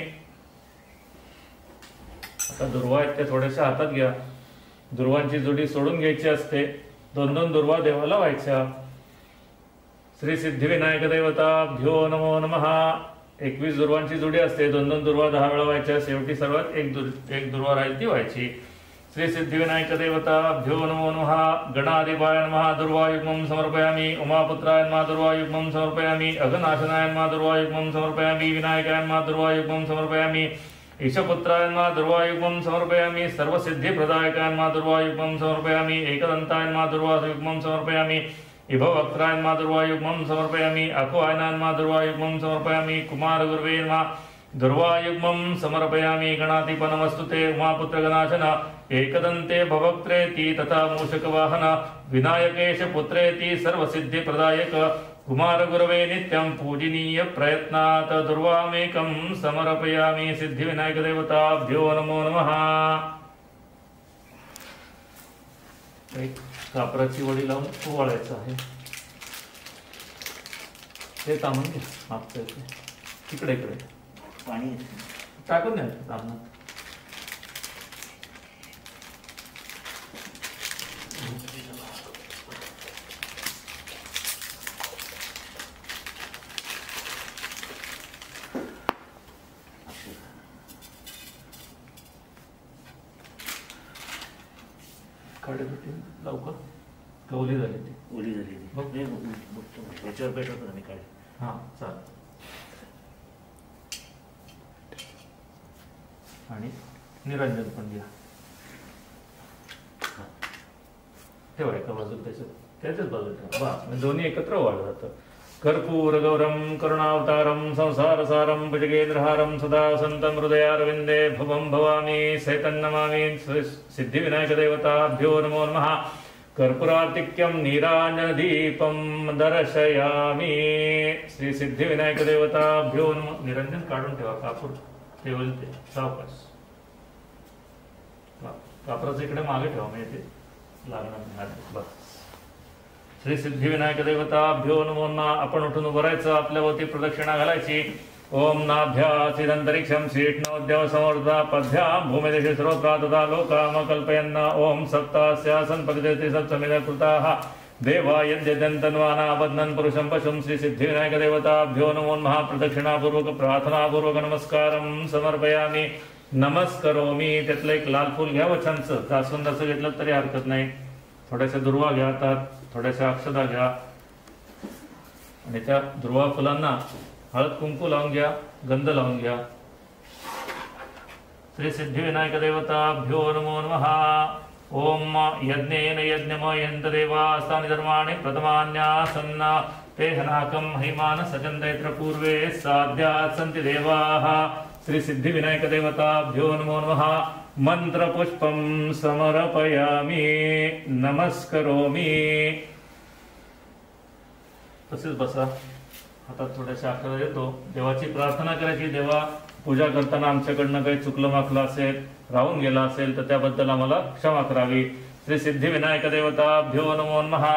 आता दुर्वा आहेत ते थोडेसे हातात घ्या. दुर्वांची जोडी सोडून घ्यायची असते. दोन दोन दुर्वा देवाला व्हायच्या. श्री सिद्धिविनायक देवताभ्यो नमो नमः. एकवीस दुर्वांची जोडी असते. दोन दोन दुर्वा दहा वेळा व्हायच्या. शेवटी सर्वात एक दुर एक दुर्वा राहील ती व्हायची. श्री सिद्धिविनायक देवताभ्यो नमो नमः. गणाधिपाय नमः. दुर्वायुग्मं समर्पयामि. उमापुत्राय नमः. दुर्वायुग्मं समर्पयामि. अघनाशनाय नमः. दुर्वायुग्मं समर्पयामि. विनायकाय नमः. दुर्वायुग्मं समर्पयामि. ईशपुत्राय नमः. दुर्वायुग्मं समर्पयामि. सर्वसिद्धिप्रदायकाय नमः. दुर्वायुग्मं समर्पयामि. एकदन्ताय नमः. दुर्वायुग्मं समर्पयामि. इभवक्त्राय नमः. दुर्वायुग्मं समर्पयामि. अकुआयनाय नमः. दुर्वायुग्मं समर्पयामि. कुमारगुर्वे नमः. दुर्वायुग्मं समर्पयामि. गणाधिपनमस्तुते. उमापुत्रगणाशन एकदन्ते भवक्त्रेति तथा मूषकवाहन विनायकेश पुत्रेति सर्वसिद्धिप्रदायक कुमारगुरवे नित्यं पूजनीय प्रयत्नात् दुर्वामेकं समर्पयामि. सिद्धिविनायक देवताभ्यो नमो नमः. एक कापराची वडी लावून ओवाळायचं आहे. हे तामून घ्या. मागचं इकडे इकडे पाणी टाकून द्या तामणात. लवकर कवली झाली ती ओली झाली ती. बघ. हे बघतो याच्यावर पेटवतो मी काय. हां चालेल. आणि निरंजन पण घ्या. ठेवा एका बाजूला त्याच्यात त्याच्याच बाजूला ठेवा. बा दोन्ही एकत्र वाढ जातं. कर्पूर गौरम करुणावतारम संसारसारम भुजगेंद्रहारम सदा वसंतम हृदयारविंदे भवं भवामी सैतन्नमामि सिद्धिविनायक देवताभ्यो नमो नमः. कर्पूरातिक्यम नीरांजनदीपम दर्शयामी. श्री सिद्धिविनायक देवताभ्यो नमः. निरंजन काढून ठेवा. कापूर ठेवल ते सावकाश. कापराचं इकडे मागे ठेवा म्हणजे ते लागणार नाही. बस. श्री सिद्धिविनायक देवताभ्यो नमो नमः. आपण उठून उभं राहायचं. आपल्यावरती प्रदक्षिणा घालायची. ओम नाभ्यासिदंतरिक्षं शीष्णोद्यव समर्था पद्भ्यां भूमिदेशे सर्वत्र तथा लोकाम कल्पयन्. ओम सप्तास्यासन पतिदेति सप्तमिद कृताः देवा यद्यदन्तन्वाना बध्नन् पुरुषं पशुं. श्री सिद्धिविनायक देवताभ्यो नमो नमः. प्रदक्षिणापूर्वक प्रार्थनापूर्वक नमस्कारं समर्पयामि. नमस्करोमी. त्यातलं एक लाल फुल घ्या व छानचं. जास्वंदाचं घेतलं तरी हरकत नाही. थोड्याशा दुर्वा घ्या हातात. थोड्याशा अक्षता घ्या आणि त्या दुर्वा फुलांना हळद कुंकू लावून घ्या. गंध लावून घ्या. श्री सिद्धिविनायक देवताभ्यो नमो नमः. ओम यज्ञेन यज्ञमयन्त देवास्तानि धर्माणि प्रथमान्यासन्न ते हनाकं महिमान सजन्त यत्र पूर्वे साध्यात् सन्ति देवाः. श्री सिद्धिविनायक देवताभ्यो नमो नमः. मंत्र पुष्पं समर्पयामि. नमस्करोमी. तसेच बसा. हातात थोड्याशा अक्षता देतो. देवाची प्रार्थना करायची. देवा पूजा करताना आमच्याकडनं काही चुकलं माकलं असेल राहून गेला असेल तर त्याबद्दल आम्हाला क्षमा करावी. श्री सिद्धिविनायक देवताभ्यो नमो नमः.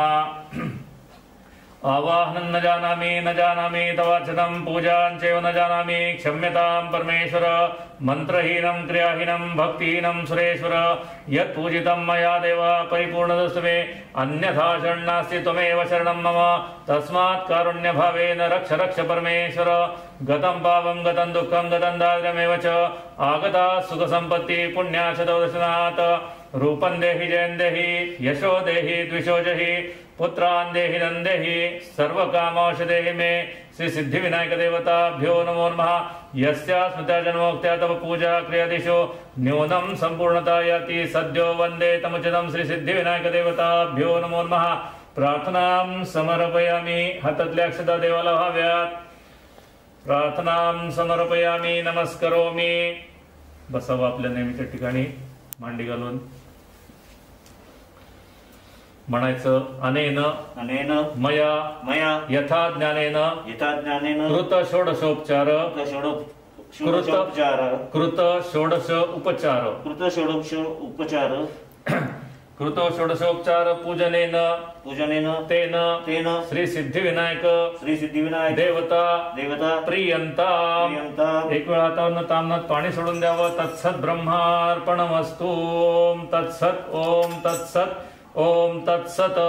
आवाहनं न जानामि न जानामि तवाचनं पूजां चैव न जानामि क्षम्यतां परमेश्वर. मंत्रहीनं क्रियाहीनं भक्तिहीनं सुरेश्वर. यत् पूजितं मया देव परिपूर्णदस्तु मे. अन्यथा शरणास्ति त्वमेव शरणं मम. तस्मात् कारुण्यभावेन रक्ष रक्ष परमेश्वर. गतं पापं गतं दुःखं गतं दारिद्र्यमेव च आगता सुखसम्पत्ति पुण्याच दर्शनात्. रूपं देहि जयं देहि यशो देहि द्विषो जहि पुत्रान् देहि धनं देहि सर्वकामांश देहि मे. श्री सिद्धिविनायक देवताभ्यो नमो नमः. यस्या स्मृत्या जन्मोक्त्या तव पूजा क्रियादिषु न्यूनं संपूर्णता याति सद्यो वन्दे तमुचितं. श्री सिद्धिविनायक देवताभ्यो नमो नमः. प्रार्थनां समर्पयामि. हातातल्या अक्षता देवाला व्हाव्यात. प्रार्थनां समर्पयामि. नमस्करोमी. बसावं आपल्या नेहमीच्या ठिकाणी मांडी घालून. म्हणायचं अनेन अनेन मया मया यथा ज्ञानेन यथा ज्ञानेन कृत षोडशोपचार कृत षोडशोपचार कृत षोडश उपचार कृत षोडश उपचार कृत षोडशोपचार पूजनेन पूजनेन तेन तेन श्री सिद्धिविनायक श्री सिद्धिविनायक देवता देवता प्रियंता. प्रियंता. एक वेळा हातावरनं तामनात पाणी सोडून द्यावं. तत्सत ब्रह्मार्पणमस्तु. ओम तत्सत. ओम तत्सत. ओम तत्सत.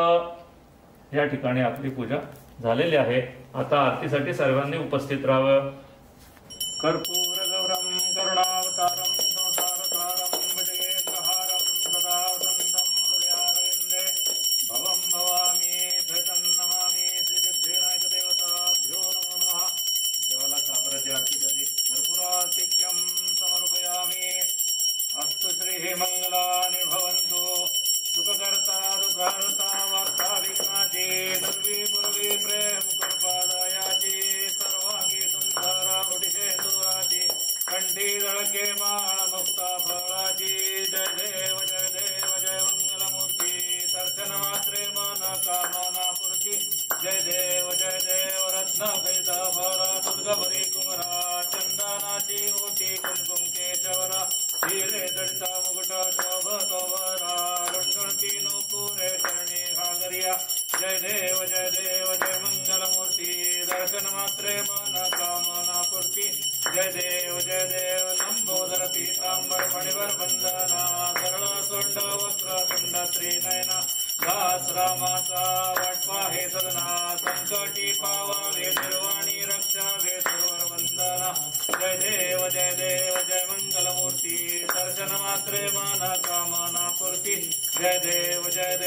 या ठिकाणी आपली पूजा झालेली आहे. आता आरतीसाठी सर्वांनी उपस्थित राहावं. कर्पूर गौरम करुणावतारम संसारसारम भुजगेंद्रहारम सदा वसंतं हृदयारविंदे भवं भवामी सैतन्नमामि. श्री सिद्धिविनायक देवताभ्यो नमो नमः. देवाला कापराची आरती करावी. कर्पूरातिक्यं समर्पयामि. अस्तु श्री मंगलानि भवन्तु. सुखकर्ता दुःखहर्ता वार्ता विघ्नाची नर्वी पूर्वी प्रेम कृपादायाची सर्वांगी सुंदर उडिशे दुराची कंठी दळके माळ मुक्ता फळाची. जय देव जय देव जय मंगलमूर्ती. दर्शन मात्रे मन कामना पूर्ती. जय देव जय देव रत्न कैदा फळा दुर्गभरी कुमरा चंदनाची ओटी कुमकुम केशवरा हिरे जडता मुकुटा शोभतोवरा रंगणती नुपुरे चरणी घागरिया. जय देव जय देव जय मंगलमूर्ती. दर्शन मात्रे मन कामना पूर्ती. जय देव जय देव लंबोदर पीतांबर मणिवर बंदना सरळ सोंड वस्त्र खंड त्रिनयना दास रामाचा वाटवा हे सदना संकटी पावावे निर्वाणी रक्षावे सर्वर वंदना. जय देव जय देव जय मंगलमूर्ती. दर्शन मात्रे मन कामना पूर्ती. जय देव जय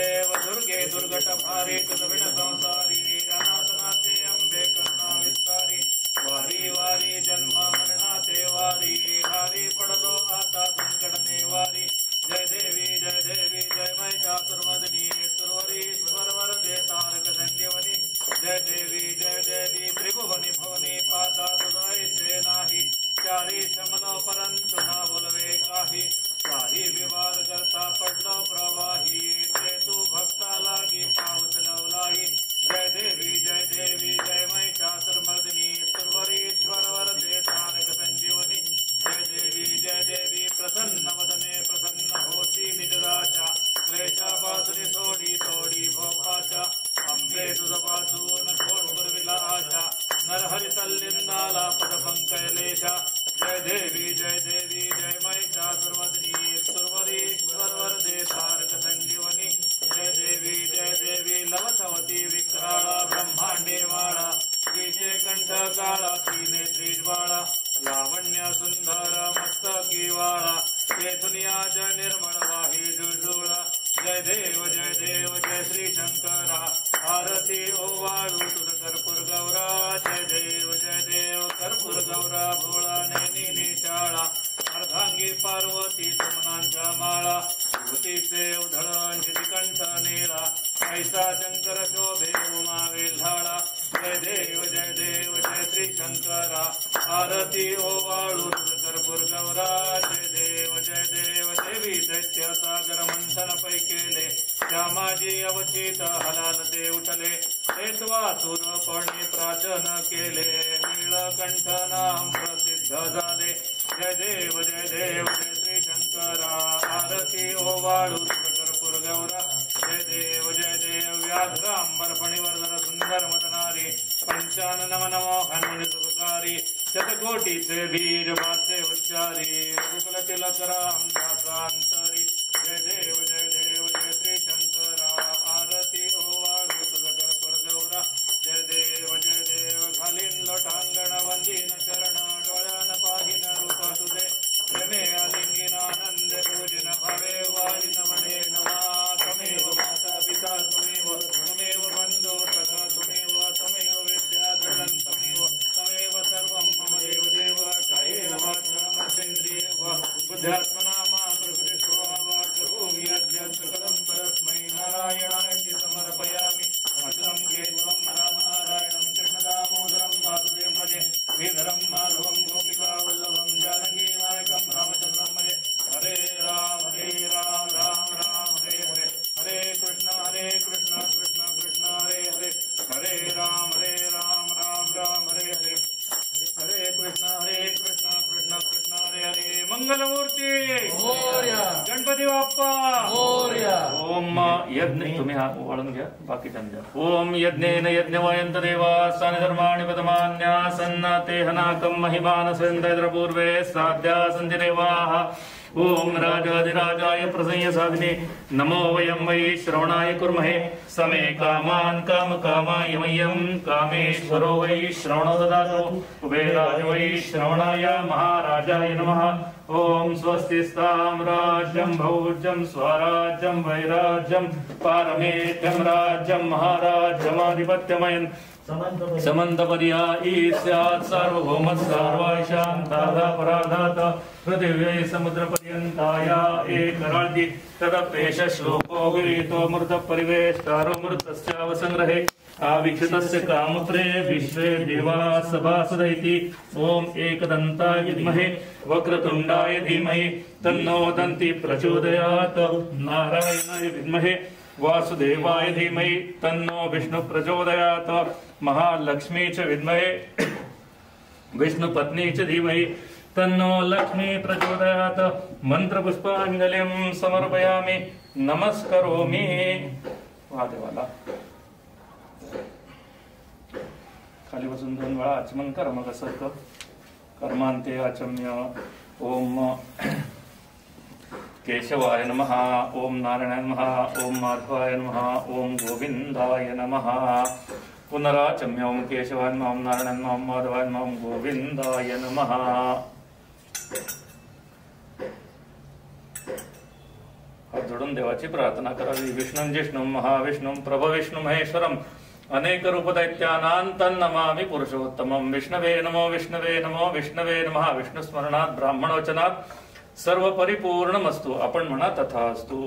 संकट भारी तुलविण संसारी अनाथनाथे अंबे करुणा विस्तारी वारी वारी जन्म मरणाते वारी हारी पडलो आता संकट नेवारी जय देवी जय देवी जय मै चातुर्मदनी सुरवरी स्वरवर दे तारक संजीवनी जय देवी जय देवी त्रिभुवनी भवनी पाता तुदाय से नाही चारी शमनो परंतु ना बोलवे काही काही विवाद करता पडलो प्रवाही ते तू भक्ता लागी पावत लवलाही जय देवी जय देवी जय मै चातुर्मदनी सुरवरी स्वरवर दे तारक संजीवनी जय देवी जय देवी प्रसन्न वदने प्रसन्न होती निजराशा क्लेशा बासुरी सोडी तोडी भोपाशा अंबे तुझपासून घोर विलाशा नरहरि तल्लिंदाला पद पंकयलेशा जय देवी जय देवी जय मै चातुर्मदनी सुरवरी स्वरवर दे तारक संजीवनी जय देवी जय देवी लवथवती विक्राळा ब्रह्मांडे माळा श्रीचे कंठ काळा तीने त्रिज्वाळा लावण्य सुंदर मस्तकी वाळा तेथुनियाच निर्मळ वाही जुळजुळा जय देव जय देव जय श्री शंकरा आरती ओवाळू तुझ कर्पूर गौरा जय देव जय देव कर्पूर गौरा भोळा नैनी निशाळा अर्धांगी पार्वती सुमनांच्या माळा भूतीचे उधळण कंठ नेळा ऐसा शंकर शोभे उमा वेल्हाळा जय देव जय देव जय श्री शंकरा आरती ओवाळू तुझ कर्पूर गौरा जय देव जय देव देवी दैत्य सागर मंथन पै केले श्यामाजी अवचित हलाल ते उठले हेत्वा तुर पणे प्राचन केले नीळकंठ नाम प्रसिद्ध झाले जय देव जय देव जय श्री शंकरा आरती ओवाळू तुझ कर्पूर गौरा जय देव जय देव व्याघ्रांबर फणिवर्धन सुंदर मदनारी पंचानन नमो हनुमनि सुखकारी शतकोटीचे बीज वाचे उच्चारी रघुकुल तिलक राम दासांतरी जय देव जय देव जय श्री शंकरा आरती ओवाळू तुझ कर्पूर गौरा जय देव जय देव घालीन लोटांगण वंदीन चरण डोळ्यान पाहिन रूप तुझे प्रेमे आलिंगीन आनंद पूजिन भावे वाळीन म्हणे नमा तमेव माता पिता तमेव तमेव बंधू सखा तमेव तमेव विद्या धनं तमेव तमेव सर्वं मम देव देव कायेन वाचा मनसेन्द्रिये वा बुद्ध्यात्मना मा प्रकृति स्वभावा करोमि अद्य सकलं परस्मै नारायणाय समर्पयामि अचलं केशवं रामनारायणं कृष्णदामोदरं वासुदेवं भजे श्रीधरं माधवं गोपिकावल्लभं जानकीनायकं रामचन्द्रं भजे हरे राम हरे राम राम राम हरे हरे हरे कृष्ण हरे कृष्ण कृष्ण कृष्ण हरे हरे हरे राम हरे राम राम राम हरे हरे हरे कृष्ण हरे कृष्ण कृष्ण कृष्ण हरे हरे मंगलमूर्ती गणपती बाप्पा ओम यज्ञ तुम्ही हा वाळून घ्या बाकीच्यांच्या ओम यज्ञेन यज्ञवयंत देवा सानि धर्माणि पदमान्या सन्नाते हनाकं महिमान सेन्द्रपूर्वे साध्या सन्ति देवाः ओम राजाधिराजाय प्रसन्न साधिने नमो वयं वै श्रवणाय कुर्महे समे कामान् काम कामाय मह्यं कामेश्वरो वै श्रवणो ददातु कुबेराय वै श्रवणाय महाराजाय नमः ओम स्वस्ति साम्राज्यं भोज्यं स्वराज्यं वैराज्यं पारमेत्यं राज्यं महाराज्यमाधिपत्यमयन् समन्तपदिया ईस्यात् सार्वभौमः सर्वाशान्तादापराधात् पृथिव्यै समुद्रपर्यन्ताया एकराळ्ति तदप्येष श्लोको विरीतो मृतपरिवेष्टारो मृतस्यावसंग्रहे आवीक्षितस्य कामत्रे विश्वे देवाः सभासद इति ओम एकदन्ताय विद्महे वक्रतुण्डाय धीमहि तन्नो दन्ति प्रचोदयात् नारायणाय विद्महे वासुदेवाय धीमहि तन्नो विष्णु प्रचोदयात् महालक्ष्मी च विद्महे विष्णुपत्नी च धीमहि तन्नो लक्ष्मी प्रचोदयात् मंत्रपुष्पांजलिं समर्पयामि नमस्करोमि वादेवाला खाली बसून दोन वेळा आचमन कर मग असं कर्मांते आचम्य ओम केशवाय नमः ओम नारायणाय नमः ओम माधवाय नमः ओम गोविंदाय नमः पुनराचम्य ओम केशवाय नमः ओम नारायणाय नमः ओम माधवाय नमः ओम गोविंदाय नमः हात जोडून करून देवाची प्रार्थना करावी. विष्णुं जिष्णुं महाविष्णुं प्रभविष्णु महेश्वरम अनेक रूप दैत्यानांतं नमामि पुरुषोत्तमं. विष्णवे नमो विष्णवे नमो विष्णवे नमः. विष्णू स्मरणात ब्राह्मण वचनात सर्व परिपूर्णमस्तु. आपण म्हणा तथास्तु.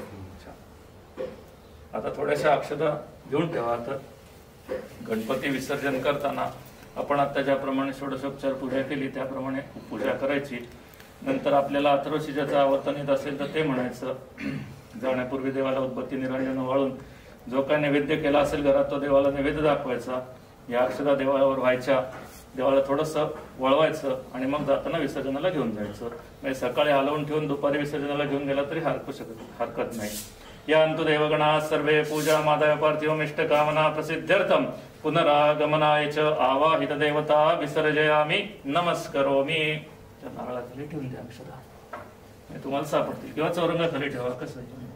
आता थोड्याशा अक्षता घेऊन ठेवा. आता गणपती विसर्जन करताना आपण आता ज्याप्रमाणे षोडशोपचार पूजा केली त्याप्रमाणे पूजा करायची. नंतर आपल्याला अथर्वशीजाचं आवर्तन येत असेल तर ते म्हणायचं. जाण्यापूर्वी देवाला उदबत्ती निरंजन वाळून जो काय नैवेद्य केला असेल घरात तो देवाला नैवेद्य दाखवायचा. या अक्षता देवावर व्हायच्या, देवाला थोडंसं वळवायचं आणि मग जाताना विसर्जनाला घेऊन जायचं. म्हणजे सकाळी हलवून ठेवून दुपारी विसर्जनाला घेऊन गेला तरी हरकू शकत हरकत नाही. यांतु देवगणा सर्वे पूजा मादाय पार्थिवमिष्ट कामना प्रसिद्ध्यर्थम पुनरागमनाय च आवाहित देवता विसर्जयामि नमस्करोमि. त्या नारळाखाली ठेवून द्या अक्षरा, तुम्हाला सापडतील किंवा चौरंगाखाली ठेवा. कसं